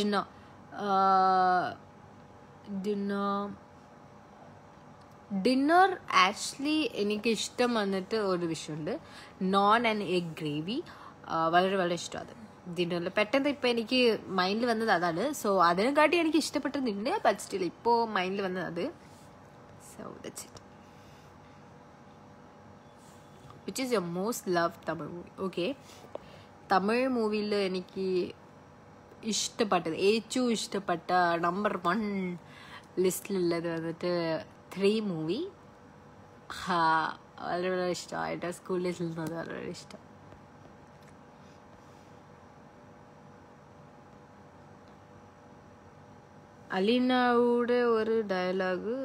ഡിന്നർ ആക്ച്വലി എനിക്ക് ഇഷ്ടം വന്നിട്ട് ഒരു വിഷയമുണ്ട്, നോൺ ആൻഡ് എഗ് ഗ്രേവി. വളരെ വളരെ ഇഷ്ടം അത് ഡിന്നറിൽ. പെട്ടെന്ന് ഇപ്പം എനിക്ക് മൈൻഡിൽ വന്നത് അതാണ്. സോ അതിനെക്കാട്ടി എനിക്ക് ഇഷ്ടപ്പെട്ടതുണ്ട്, ബട്ട് സ്റ്റിൽ ഇപ്പോൾ മൈൻഡിൽ വന്നത് അത്. So that's it. Which is your most love Tamil movie? Okay, Tamil മൂവിയിൽ എനിക്ക് ഇഷ്ടപ്പെട്ടത്, ഏറ്റവും ഇഷ്ടപ്പെട്ട നമ്പർ 1 ലിസ്റ്റിലുള്ളത് വന്നിട്ട് 3 മൂവി. വളരെ വളരെ ഇഷ്ടമായിട്ട് സ്കൂളിൽ നിന്നത് വളരെ വളരെ ഇഷ്ടം. അലീനയുടെ ഒരു ഡയലോഗ്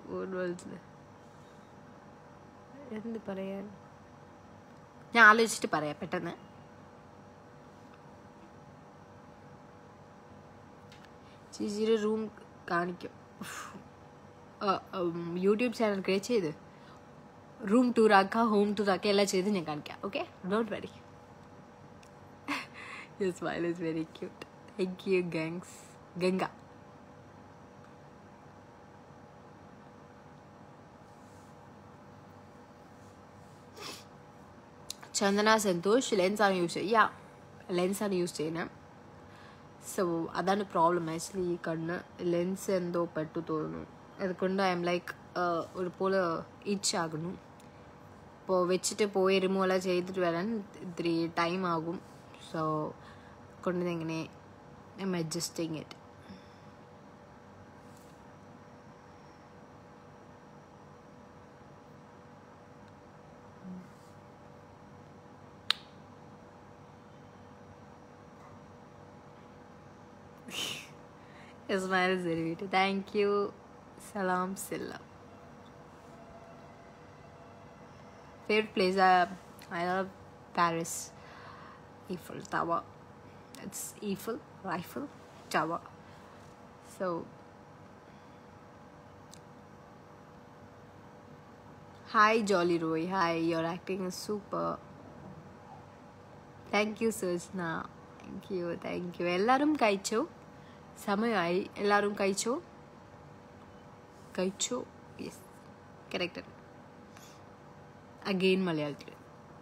എന്ത് പറയാൻ, ഞാൻ ആലോചിച്ചിട്ട് പറയാം പെട്ടെന്ന്. ചേച്ചിയുടെ റൂം കാണിക്കും. യൂട്യൂബ് ചാനൽ ക്രിയേറ്റ് ചെയ്ത് റൂം ടൂർ ആക്കുക, ഹോം ടൂർ ആക്കുക, എല്ലാം ചെയ്ത് ഞാൻ കാണിക്കാം. Okay, don't worry. Your smile is very cute. Thank you Ganga. Chandana Santhosh, ലെൻസാണ് യൂസ് ചെയ്യുക. ലെൻസാണ് യൂസ് ചെയ്യുന്നത്. സോ അതാണ് പ്രോബ്ലം ആക്ച്വലി. ഈ കണ്ണ് ലെൻസ് എന്തോ പെട്ടു തോന്നുന്നു. അതുകൊണ്ട് ഐ എം ലൈക്ക് ഒരുപോലെ ഇച്ചാകുന്നു. അപ്പോൾ വെച്ചിട്ട് പോയി റിമൂവെല്ലാം ചെയ്തിട്ട് വരാൻ ഇത്തിരി ടൈം ആകും. സോ കൊണ്ട് എങ്ങനെ I am adjusting it. Your smile is very beautiful. Thank you. Salam Silla. Favorite place? I love Paris. Eiffel Tower. It's Eiffel Tower. So hi Jolly Roy. Hi, your acting is super. Thank you Sushna. Thank you. എല്ലാരും കഴിച്ചോ? സമയമായി. എല്ലാവരും കഴിച്ചോ? Yes, correct. Again മലയാളത്തിൽ.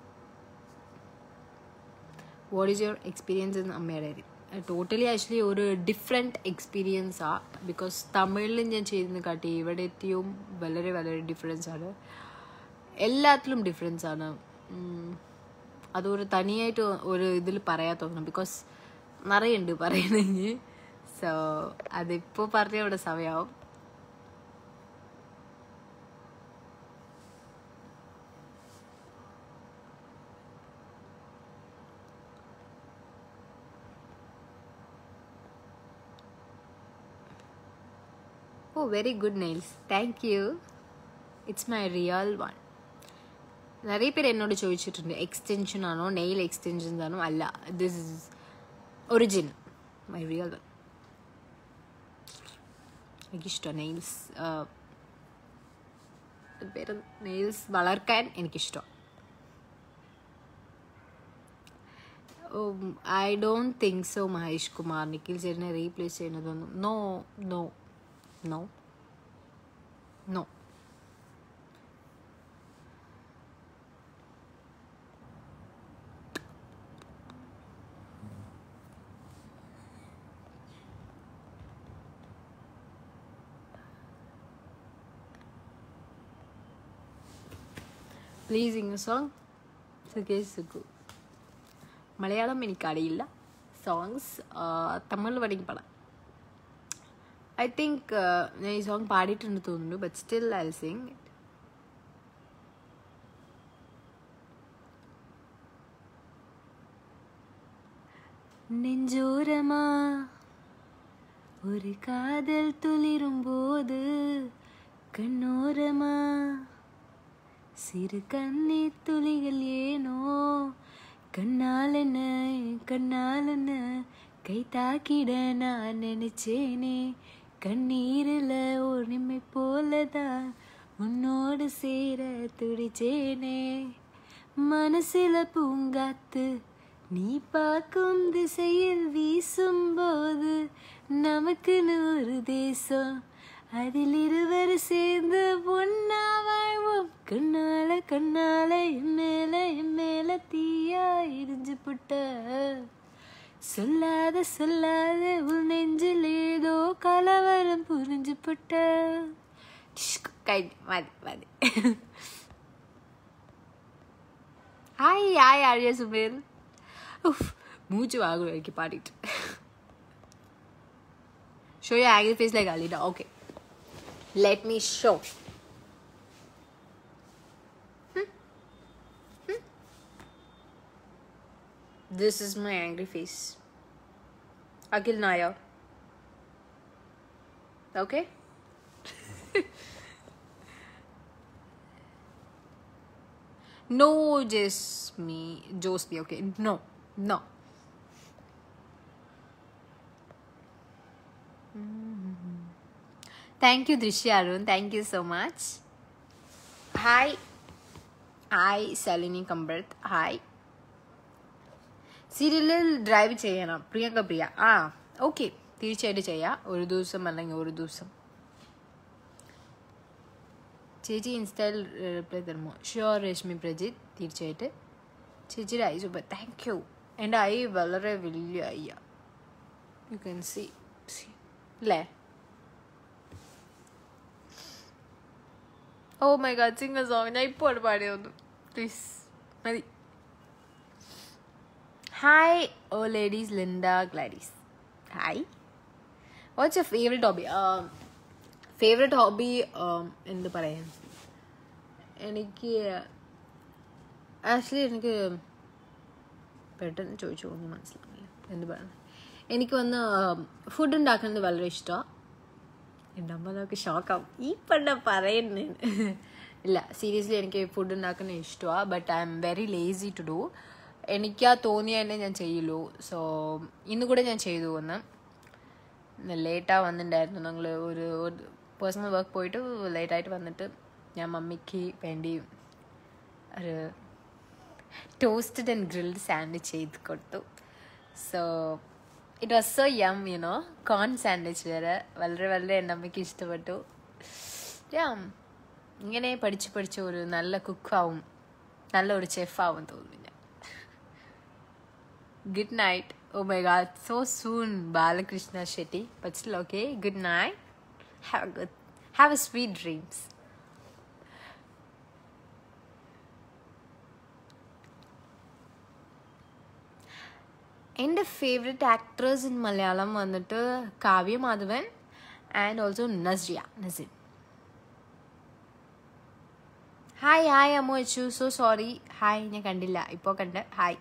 What is your experience in അമ്മയുടെ? Totally actually ഒരു different എക്സ്പീരിയൻസാണ്. Because തമിഴിൽ ഞാൻ ചെയ്യുന്ന കാട്ടി ഇവിടെ എത്തിയും വളരെ വളരെ ഡിഫറൻസാണ്. എല്ലാത്തിലും ഡിഫറൻസാണ്. അതൊരു തനിയായിട്ട് ഒരു ഇതിൽ പറയാൻ തോന്നണം. ബിക്കോസ് നിറയുണ്ട് പറയുന്നെങ്കിൽ. സോ അതിപ്പോൾ പറഞ്ഞ ഇവിടെ സമയമാവും. Oh, very good nails. Thank you. It's my real one. நிறைய பேர் എന്നോട് ചോദിച്ചിട്ടുണ്ട് എക്സ്റ്റൻഷൻ ആണോ, നെയിൽ എക്സ്റ്റൻഷൻസ് ആണോ? അല്ല, this is original, my real one. എനിക്കിഷ്ടം നെയിൽസ്, പേര് നെയിൽസ് വളർക്കാൻ എനിക്കിഷ്ടം. I don't think so Mahesh Kumar Nikhil ചേട്ടനെ റീപ്ലേസ് ചെയ്യുന്നതൊന്നും. No no no no. Please sing a song. Sukhesh Sukhu. Malayalam എനിക്കറിയില്ല സോങ്സ്. തമിഴ് വേണമെങ്കിൽ പാടാം. ഐ തിങ്ക് ഞാൻ ഈ സോങ് പാടിയിട്ടുണ്ട് തോന്നുന്നു. But still I will sing it. നെഞ്ചോരമാ ഒരു കാതൽ തുളിരുമ്പോது കണ്ണോരമാ சிறு கண்ணீர் துளிகள் ஏனோ கண்ணாலன கை தாக்கிட நான் நினைச்சேனே கண்ணீரில் உரிமை போலதான் உன்னோடு சேர துடிச்சேனே மனசில பூங்காத்து நீ பார்க்கும் திசையில் வீசும்போது நமக்கு 100 தேசம் அதில் இருவர் சேர்ந்து ஒன்னா வாழ்வோம் கண்ணால கண்ணால என் மேல தீயா எரிஞ்சு புட்ட சொல்லாத சொல்லாத உன் நெஞ்சில் ஏதோ கலவரம் புரிஞ்சு புட்ட மதி ஹாய் ஹாய் ஆர்யா சுபேர் மூச்சு வாங்கும் எனக்கு பாடிட்டு show your angry face like Alida. Okay, let me show. This is my angry face. Akhil Naya. Okay. No, just me. Okay. No. Thank you, Drishya Arun. Thank you so much. Hi, Salini Kambarth. Hi. Serial drive cheyana. Priyanka Priya. Okay. തീർച്ചയായിട്ടും ചെയ്യാം. ഒരു ദിവസം അല്ലെങ്കിൽ ഒരു ദിവസം. ചേച്ചി ഇൻസ്റ്റയിൽ reply തരുമോ? ഷ്യൂർ രശ്മി പ്രജിത്ത്. തീർച്ചയായിട്ട്. ചേച്ചിയുടെ ഐ സൂപ്പർ. Thank you. എൻ്റെ ഐ വളരെ വലിയ ഐയാ. യു ക്യാൻ സീ അല്ലേ? Oh my god, sing a song. ഞാൻ ഇപ്പോൾ പാടിയൊന്നു പ്ലീസ് മതി. Hi oh ladies Linda Gladys. Hi. What's your favourite hobby? Favourite hobby എന്ത് പറയാൻ, എനിക്ക് ആക്ച്വലി എനിക്ക് പെട്ടെന്ന് ചോദിച്ചു ഒന്നും മനസ്സിലാവില്ല എന്ത് പറയുന്നത്. എനിക്ക് വന്ന് ഫുഡ് ഉണ്ടാക്കുന്നത് വളരെ ഇഷ്ടമാണ്. എൻ്റെ അമ്മ നമുക്ക് ഷോക്കാവും ഈ പണ്ട പറയുന്നതിന്. ഇല്ല, സീരിയസ്ലി എനിക്ക് ഫുഡ് ഉണ്ടാക്കുന്നത് ഇഷ്ടമാണ്. But I am very lazy to do. എനിക്കാ തോന്നിയ തന്നെ ഞാൻ ചെയ്യുള്ളൂ. സോ ഇന്ന് കൂടെ ഞാൻ ചെയ്തു. ഒന്ന് ലേറ്റാണ് വന്നിട്ടുണ്ടായിരുന്നു. ഞങ്ങൾ ഒരു പേഴ്സണൽ വർക്ക് പോയിട്ട് ലേറ്റായിട്ട് വന്നിട്ട് ഞാൻ മമ്മിക്ക് വേണ്ടി ഒരു ടോസ്റ്റഡ് ആൻഡ് ഗ്രിൽഡ് സാൻഡ്വിച്ച് ചെയ്ത് കൊടുത്തു. So it was so yum, you know. Corn sandwich വരെ വളരെ വളരെ എൻ്റെ അമ്മയ്ക്ക് ഇഷ്ടപ്പെട്ടു. ഇങ്ങനെ പഠിച്ച് ഒരു നല്ല കുക്കാവും, നല്ലൊരു ചെഫാവും തോന്നുന്നു ഞാൻ. Good night. Oh my God, so soon Balakrishna Shetty. But still okay. Good night. Have a sweet dreams. എൻ്റെ ഫേവറേറ്റ് ആക്ട്രസ് ഇൻ മലയാളം വന്നിട്ട് കാവ്യ മാധവൻ ആൻഡ് ഓൾസോ നസിൻ. Hi Ammu Achu. So sorry. Hi, ഞാൻ കണ്ടില്ല, ഇപ്പോൾ കണ്ട്. ഹായ്.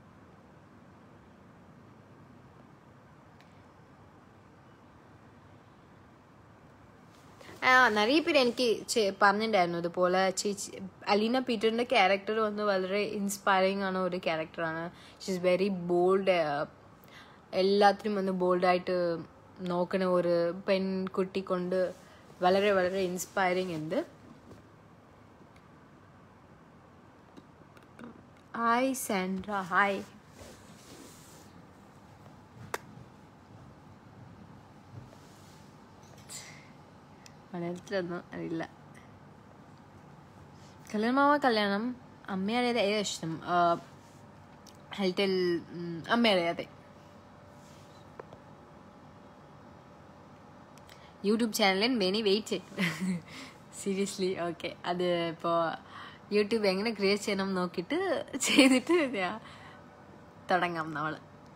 நிறைய பேர் എനിക്ക് പറഞ്ഞിട്ടുണ്ടായിരുന്നു ഇതുപോലെ. ചേച്ചി അലീന പീറ്ററിൻ്റെ ക്യാരക്ടർ വന്ന് വളരെ ഇൻസ്പയറിങ് ആണ് ഒരു ക്യാരക്ടറാണ്. She is very bold. എല്ലാത്തിനും വന്ന് ബോൾഡായിട്ട് നോക്കണ ഒരു പെൺകുട്ടി കൊണ്ട് വളരെ വളരെ ഇൻസ്പയറിങ് ഉണ്ട്. Hi Sandra. ഹായ്. മലയാളത്തിലൊന്നും അറിയില്ല. കല്യാണം അമ്മയറിയാതെ ഏതാ ഇഷ്ടം? ഹെൽറ്റിൽ അമ്മയറിയാതെ. യൂട്യൂബ് ചാനലിൽ വേണി വെയിറ്റ് ചെയ്യും. Seriously okay. അത് ഇപ്പോൾ യൂട്യൂബ് എങ്ങനെ ക്രിയേറ്റ് ചെയ്യണം നോക്കിയിട്ട് ചെയ്തിട്ട് തുടങ്ങാം നമ്മൾ.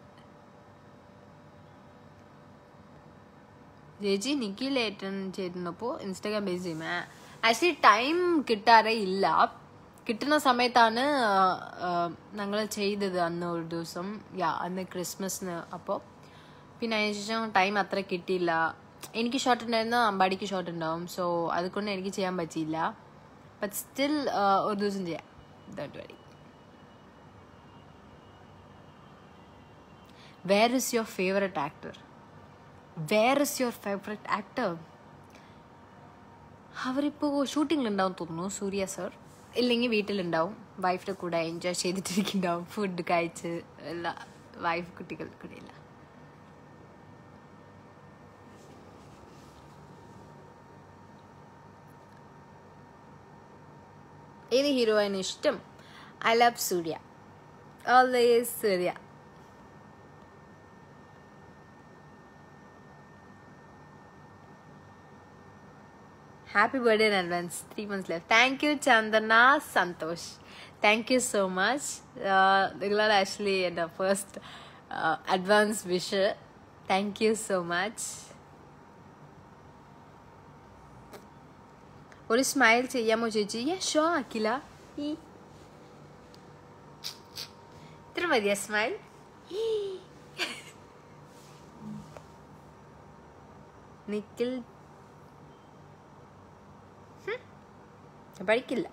ചേച്ചി നിക്കി ലേറ്റൻ ചെയ്തിരുന്നപ്പോൾ ഇൻസ്റ്റാഗ്രാം പേജ് ചെയ്യും. ആക്ച്വലി ടൈം കിട്ടാറേ ഇല്ല. കിട്ടുന്ന സമയത്താണ് ഞങ്ങൾ ചെയ്തത് അന്ന് ഒരു ദിവസം. അന്ന് ക്രിസ്മസിന്. അപ്പോൾ പിന്നെ അതിന് ശേഷം ടൈം അത്ര കിട്ടിയില്ല. എനിക്ക് ഷോട്ട് ഉണ്ടായിരുന്നു, അമ്പാടിക്ക് ഷോട്ട് ഉണ്ടാവും. സോ അതുകൊണ്ട് എനിക്ക് ചെയ്യാൻ പറ്റിയില്ല. ബട്ട് സ്റ്റിൽ ഒരു ദിവസം ചെയ്യാം. Don't worry. Where is your favourite actor? Where is your favourite actor? അവരിപ്പോൾ ഷൂട്ടിങ്ങിലുണ്ടാവും തോന്നുന്നു, സൂര്യ സർ. ഇല്ലെങ്കിൽ വീട്ടിലുണ്ടാവും, വൈഫിൻ്റെ കൂടെ എൻജോയ് ചെയ്തിട്ടിരിക്കുന്നുണ്ടാവും, ഫുഡ് കഴിച്ച്. എല്ലാ വൈഫ് കുട്ടികളുടെ കൂടെ ഇല്ല. ഏത് ഹീറോയിന് ഇഷ്ടം? I love Surya, always Surya. Happy birthday in advance. 3 months left. Thank you, Chandana Santosh. Thank you so much. You are actually the first advance wisher. Thank you so much. ഒരു smile ചെയ്യാമോ ചേച്ചി? ഷോ അഖില, ഇത്ര മതിയാ സ്മൈൽ? നിഖിൽ പഠിക്കില്ല.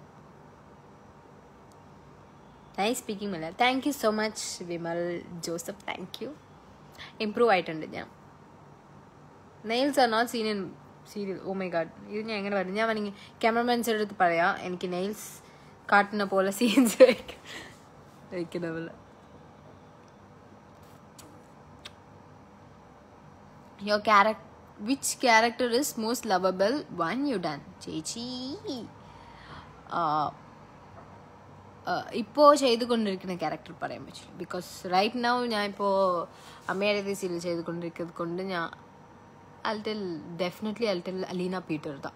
Nice speaking Malayalam. Thank you so much Vimal Joseph. Thank you. Improve ആയിട്ടുണ്ട് ഞാൻ. Nails are not seen in serial. Oh my God, ഇത് ഞാൻ എങ്ങനെ പറയും? ഞാൻ വേണമെങ്കിൽ ക്യാമറമാൻസിൻ്റെ അടുത്ത് പറയാം, എനിക്ക് നെയിൽസ് കാട്ടുന്ന പോലെ സീൻസ് വയ്ക്കുന്ന പോലെ. Your character, which character is most lovable one you done? ചേച്ചി ഇപ്പോൾ ചെയ്തുകൊണ്ടിരിക്കുന്ന ക്യാരക്ടർ പറയാൻ പറ്റില്ല. ബിക്കോസ് റൈറ്റ് നൗ ഞാൻ ഇപ്പോൾ അമ്മയുടെ സീരിയൽ ചെയ്തുകൊണ്ടിരിക്കുന്നത് കൊണ്ട് ഞാൻ ഡെഫിനറ്റ്ലി അലീന പീറ്റർ താ.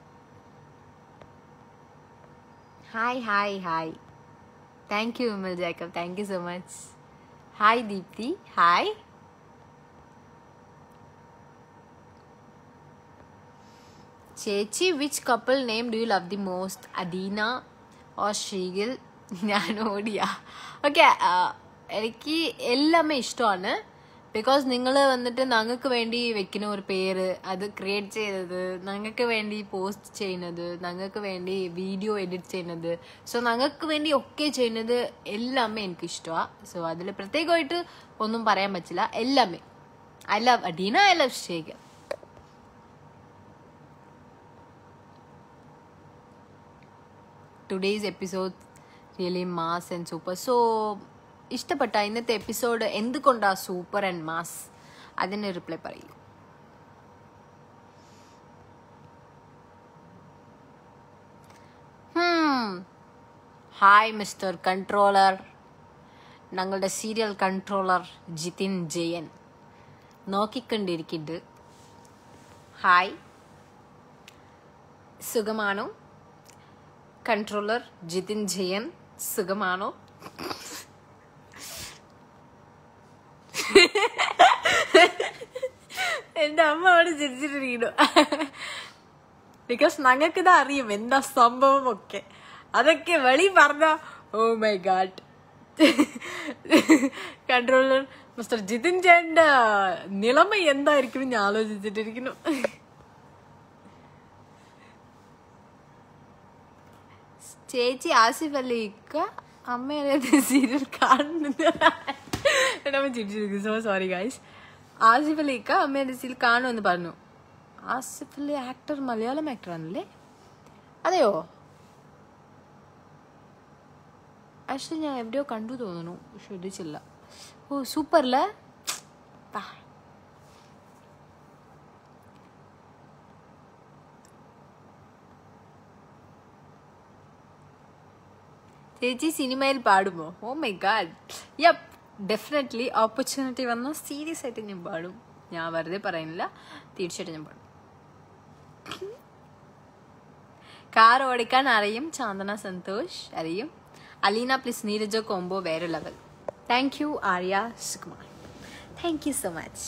Hi hi hi. Thank you Vimal Jacob, thank you so much. Hi Deepti, hi. ചേച്ചി, which couple name do you love the most? Adeena or Sreegil? ഞാൻ ഓടിയ. ഓക്കെ, എനിക്ക് എല്ലാമേ ഇഷ്ടമാണ്. ബിക്കോസ് നിങ്ങൾ വന്നിട്ട് ഞങ്ങൾക്ക് വേണ്ടി വെക്കുന്ന ഒരു പേര്, അത് ക്രിയേറ്റ് ചെയ്തത്, ഞങ്ങൾക്ക് വേണ്ടി പോസ്റ്റ് ചെയ്യുന്നത്, ഞങ്ങൾക്ക് വേണ്ടി വീഡിയോ എഡിറ്റ് ചെയ്യുന്നത്, സോ ഞങ്ങൾക്ക് വേണ്ടി ഒക്കെ ചെയ്യുന്നത് എല്ലാമേ എനിക്ക് ഇഷ്ടമാണ്. സോ അതിൽ പ്രത്യേകമായിട്ട് ഒന്നും പറയാൻ പറ്റില്ല, എല്ലാമേ. I love Adeena, I love Sreegil. Today's episode really mass and super. So ഇഷ്ടപ്പെട്ട ഇന്നത്തെ എപ്പിസോഡ് എന്തുകൊണ്ടാണ് സൂപ്പർ ആൻഡ് മാസ്? അതിന് റിപ്ലൈ പറയൂ. ഹായ് മിസ്റ്റർ കൺട്രോളർ, ഞങ്ങളുടെ സീരിയൽ കൺട്രോളർ ജിതിൻ ജയൻ നോക്കിക്കൊണ്ടിരിക്കുന്നുണ്ട്. ഹായ്, സുഖമാണോ കൺട്രോളർ ജിതിൻ ജയൻ? സുഖമാണോ? എൻ്റെ അമ്മ അവിടെ ചിരിച്ചിട്ടിരിക്കുന്നു. ബിക്കോസ് ഞങ്ങൾക്കിത് അറിയും എന്താ സംഭവം ഒക്കെ. അതൊക്കെ വെളി പറഞ്ഞ oh my God. Controller mister Jithin ജയന്റെ നിലമ എന്തായിരിക്കും ഞാൻ ആലോചിച്ചിട്ടിരിക്കുന്നു. ചേച്ചി, ആസിഫ് അലിക്ക അമ്മയുടെ സീരിയൽ കാണുന്നത് ചിരിച്ചിരിക്കും. So sorry guys. ആസിഫ് അലിക്ക അമ്മയുടെ സീരിയൽ കാണുമെന്ന് പറഞ്ഞു. ആസിഫ് അലി ആക്ടർ മലയാളം ആക്ടറാണല്ലേ? അതെയോ? ആക്ച്വലി ഞാൻ എവിടെയോ കണ്ടു തോന്നുന്നു, ശ്രദ്ധിച്ചില്ല. ഓ സൂപ്പർല്ലേ. ചേച്ചി സിനിമയിൽ പാടുമോ? Oh my God, yup, definitely. Opportunity വന്നാൽ സീരിയസ് ആയിട്ട് ഞാൻ പാടും. ഞാൻ വെറുതെ പറയുന്നില്ല, തീർച്ചയായിട്ടും ഞാൻ പാടും. കാർ ഓടിക്കാൻ അറിയും. ചാന്ദന സന്തോഷ് അറിയും. അലീന പ്ലീസ് നീരജ കോംബോ വേറെ level. Thank you Arya Sukumar, thank you so much.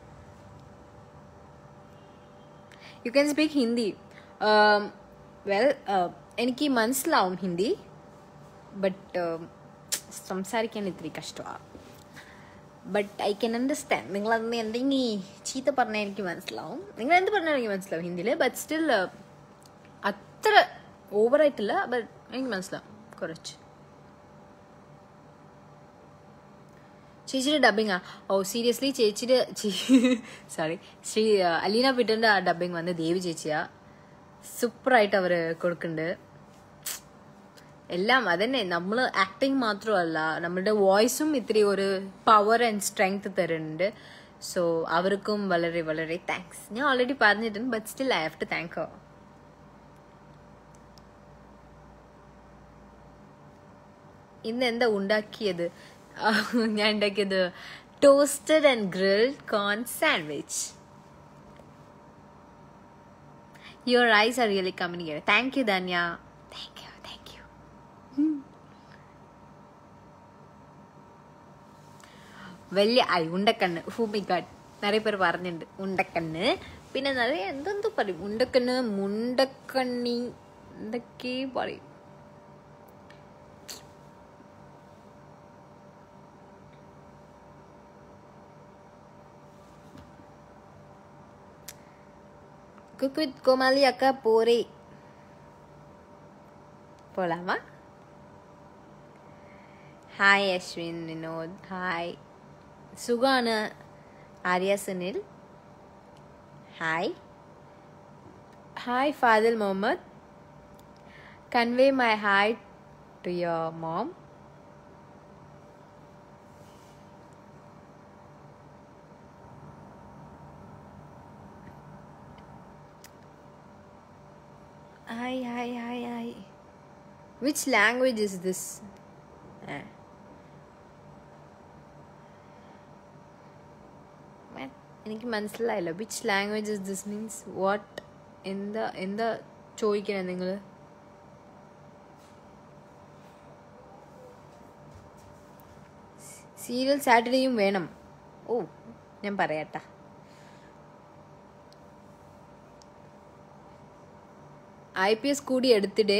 You can speak Hindi? Well, എനിക്ക് മനസ്സിലാവും ഹിന്ദി, ബട്ട് സംസാരിക്കാൻ ഇത്തിരി കഷ്ടമാണ്. But I can understand. നിങ്ങളന്ന് എന്തെങ്കിലും ചീത്ത പറഞ്ഞാൽ എനിക്ക് മനസ്സിലാവും, നിങ്ങൾ എന്ത് പറഞ്ഞാൽ എനിക്ക് മനസ്സിലാവും ഹിന്ദിയിൽ. ബട്ട് സ്റ്റിൽ അത്ര ഓവറായിട്ടില്ല, ബട്ട് എനിക്ക് മനസ്സിലാവും കുറച്ച്. ചേച്ചിയുടെ ഡബിങ്ങാ? ഓ സീരിയസ്ലി ചേച്ചിയുടെ സോറി അലീന പീറ്ററിന്റെ ആ ഡബിങ് വന്ന് ദേവി ചേച്ചിയാ. സൂപ്പറായിട്ട് അവര് കൊടുക്കുന്നുണ്ട് എല്ലാം. അതന്നെ, നമ്മള് ആക്ടിങ് മാത്രമല്ല, നമ്മളുടെ വോയിസും ഇത്തിരി ഒരു പവർ ആൻഡ് സ്ട്രെങ്ത് തരുന്നുണ്ട്. സോ അവർക്കും വളരെ വളരെ താങ്ക്സ്. ഞാൻ ഓൾറെഡി പറഞ്ഞിട്ടുണ്ട്, but still I have to thank her. ഇന്ന് എന്താ ഉണ്ടാക്കിയത്? ഞാൻ ഉണ്ടാക്കിയത് toasted and grilled corn sandwich. Your eyes are really coming here. Thank you Dhanya. Thank you thank you. വലിയ ഉണ്ടക്കണ്ണ്. ഹൂമി ഗാഡ്, நிறைய പേർ പറഞ്ഞിട്ടുണ്ട് ഉണ്ടക്കണ്ണ്. പിന്നെ நிறைய എന്തെന്തോ പറയും, ഉണ്ടക്കണ്ണ്, മുണ്ടക്കണ്ണി, എന്തൊക്കെ പറയും. குக் வித் கோமாளி அக்கா போரே போலாமா? ஹாய் அஸ்வின், வினோத், ஹாய் சுகான, Arya Sunil, hi hi Fadil Muhammad. convey my hi to your mom. Hi. Which language is this? എനിക്ക് മനസ്സിലായില്ല. Which language is this means what? എന്താ ചോദിക്കണേ നിങ്ങൾ? സീരിയൽ സാറ്റർഡേയും വേണം. ഓ ഞാൻ പറയാട്ടാ. IPS കൂടി എടുത്തിടേ.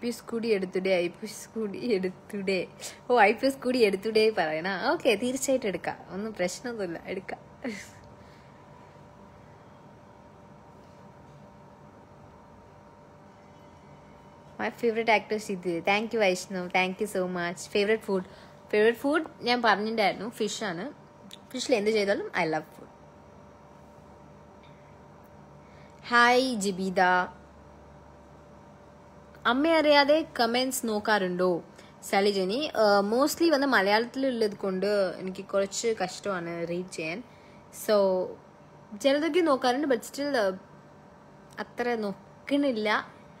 ഓ IPS കൂടി എടുത്തിടേ പറയണ. ഓക്കെ, തീർച്ചയായിട്ടും എടുക്കാം, ഒന്നും പ്രശ്നമൊന്നുമില്ല, എടുക്കാം. My favorite actor Siddhi. Thank you Vaishnav, thank you so much. Favorite food ഞാൻ പറഞ്ഞിട്ടുണ്ടായിരുന്നു, ഫിഷ് ആണ്. ഫിഷിൽ എന്ത് ചെയ്താലും ഐ ലവ് ഫുഡ്. ഹായ് ജിബീദ. അമ്മ അറിയാതെ കമൻസ് നോക്കാറുണ്ടോ? സലിജനി, മോസ്റ്റ്ലി വന്ന് മലയാളത്തിലുള്ളത് കൊണ്ട് എനിക്ക് കുറച്ച് കഷ്ടമാണ് റീഡ് ചെയ്യാൻ. സോ ചിലതൊക്കെ നോക്കാറുണ്ട്, ബട്ട് സ്റ്റിൽ അത്ര നോക്കണില്ല,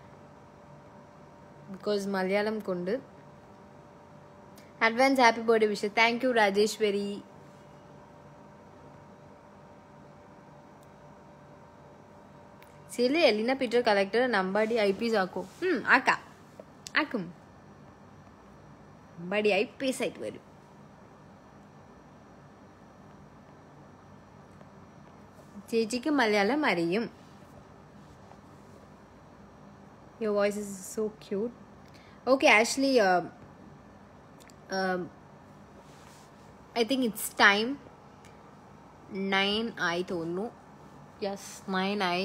ബിക്കോസ് മലയാളം കൊണ്ട്. Advance happy birthday wish. Thank you Rajeshwari. ശരി, എലിന പീറ്റർ കളക്ടർ നമ്പാടി IPS ആക്കോ? ആക്കും. നമ്പാടി IPS ആയിട്ട് വരും. ചേച്ചിക്ക് മലയാളം അറിയും. Your voice is so cute. Okay, actually, I think it's time. 9 ആയി തോന്നുന്നു. Yes, 9 ആയി.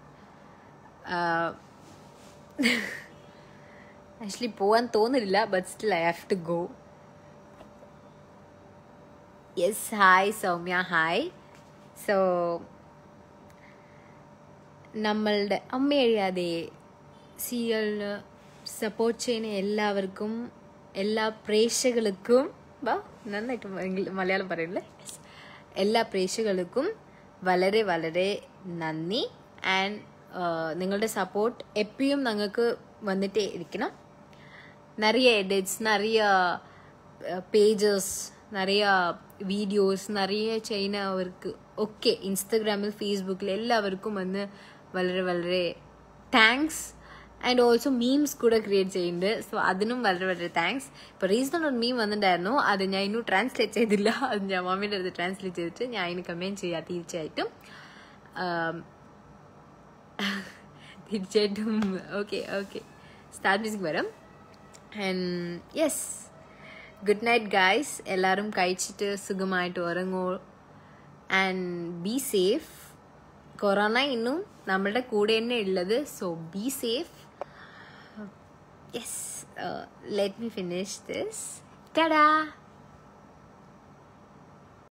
Actually പോവാൻ തോന്നില്ല, but still I have to go. Yes, hi Soumya, hi. So നമ്മളുടെ അമ്മ എഴുതാതെ സീരിയലിന് സപ്പോർട്ട് ചെയ്യുന്ന എല്ലാവർക്കും, എല്ലാ പ്രേക്ഷകർക്കും, നന്നായിട്ട് മലയാളം പറയില്ലേ, എല്ലാ പ്രേക്ഷകർക്കും വളരെ വളരെ നന്ദി. ആൻഡ് നിങ്ങളുടെ സപ്പോർട്ട് എപ്പോഴും ഞങ്ങൾക്ക് വന്നിട്ടേ ഇരിക്കണം. நிறைய എഡിറ്റ്സ്, நிறைய പേജസ്, நிறைய വീഡിയോസ്, நிறைய ചെയ്യുന്നവർക്ക് ഒക്കെ ഇൻസ്റ്റഗ്രാമിൽ, ഫേസ്ബുക്കിൽ എല്ലാവർക്കും വന്ന് വളരെ വളരെ താങ്ക്സ്. ആൻഡ് ഓൾസോ മീംസ് കൂടെ ക്രിയേറ്റ് ചെയ്യുന്നുണ്ട്. സോ അതിനും വളരെ വളരെ താങ്ക്സ്. ഇപ്പോൾ റീസണൽ ഒരു മീം വന്നിട്ടുണ്ടായിരുന്നു, അത് ഞാൻ ഇന്നും ട്രാൻസ്ലേറ്റ് ചെയ്തില്ല. അത് ഞാൻ മമ്മീൻ്റെ അടുത്ത് ട്രാൻസ്ലേറ്റ് ചെയ്തിട്ട് ഞാൻ അതിന് കമൻറ്റ് ചെയ്യാം. തീർച്ചയായിട്ടും ഓക്കെ സ്റ്റാർട്ട് മ്യൂസിക് വരും. And yes, good night guys. എല്ലാവരും കഴിച്ചിട്ട് സുഖമായിട്ട് ഉറങ്ങൂ. And be safe. കൊറോണ ഇന്നും നമ്മളുടെ കൂടെ തന്നെ ഉള്ളത്. So be safe. Yes, let me finish this. Ta-da!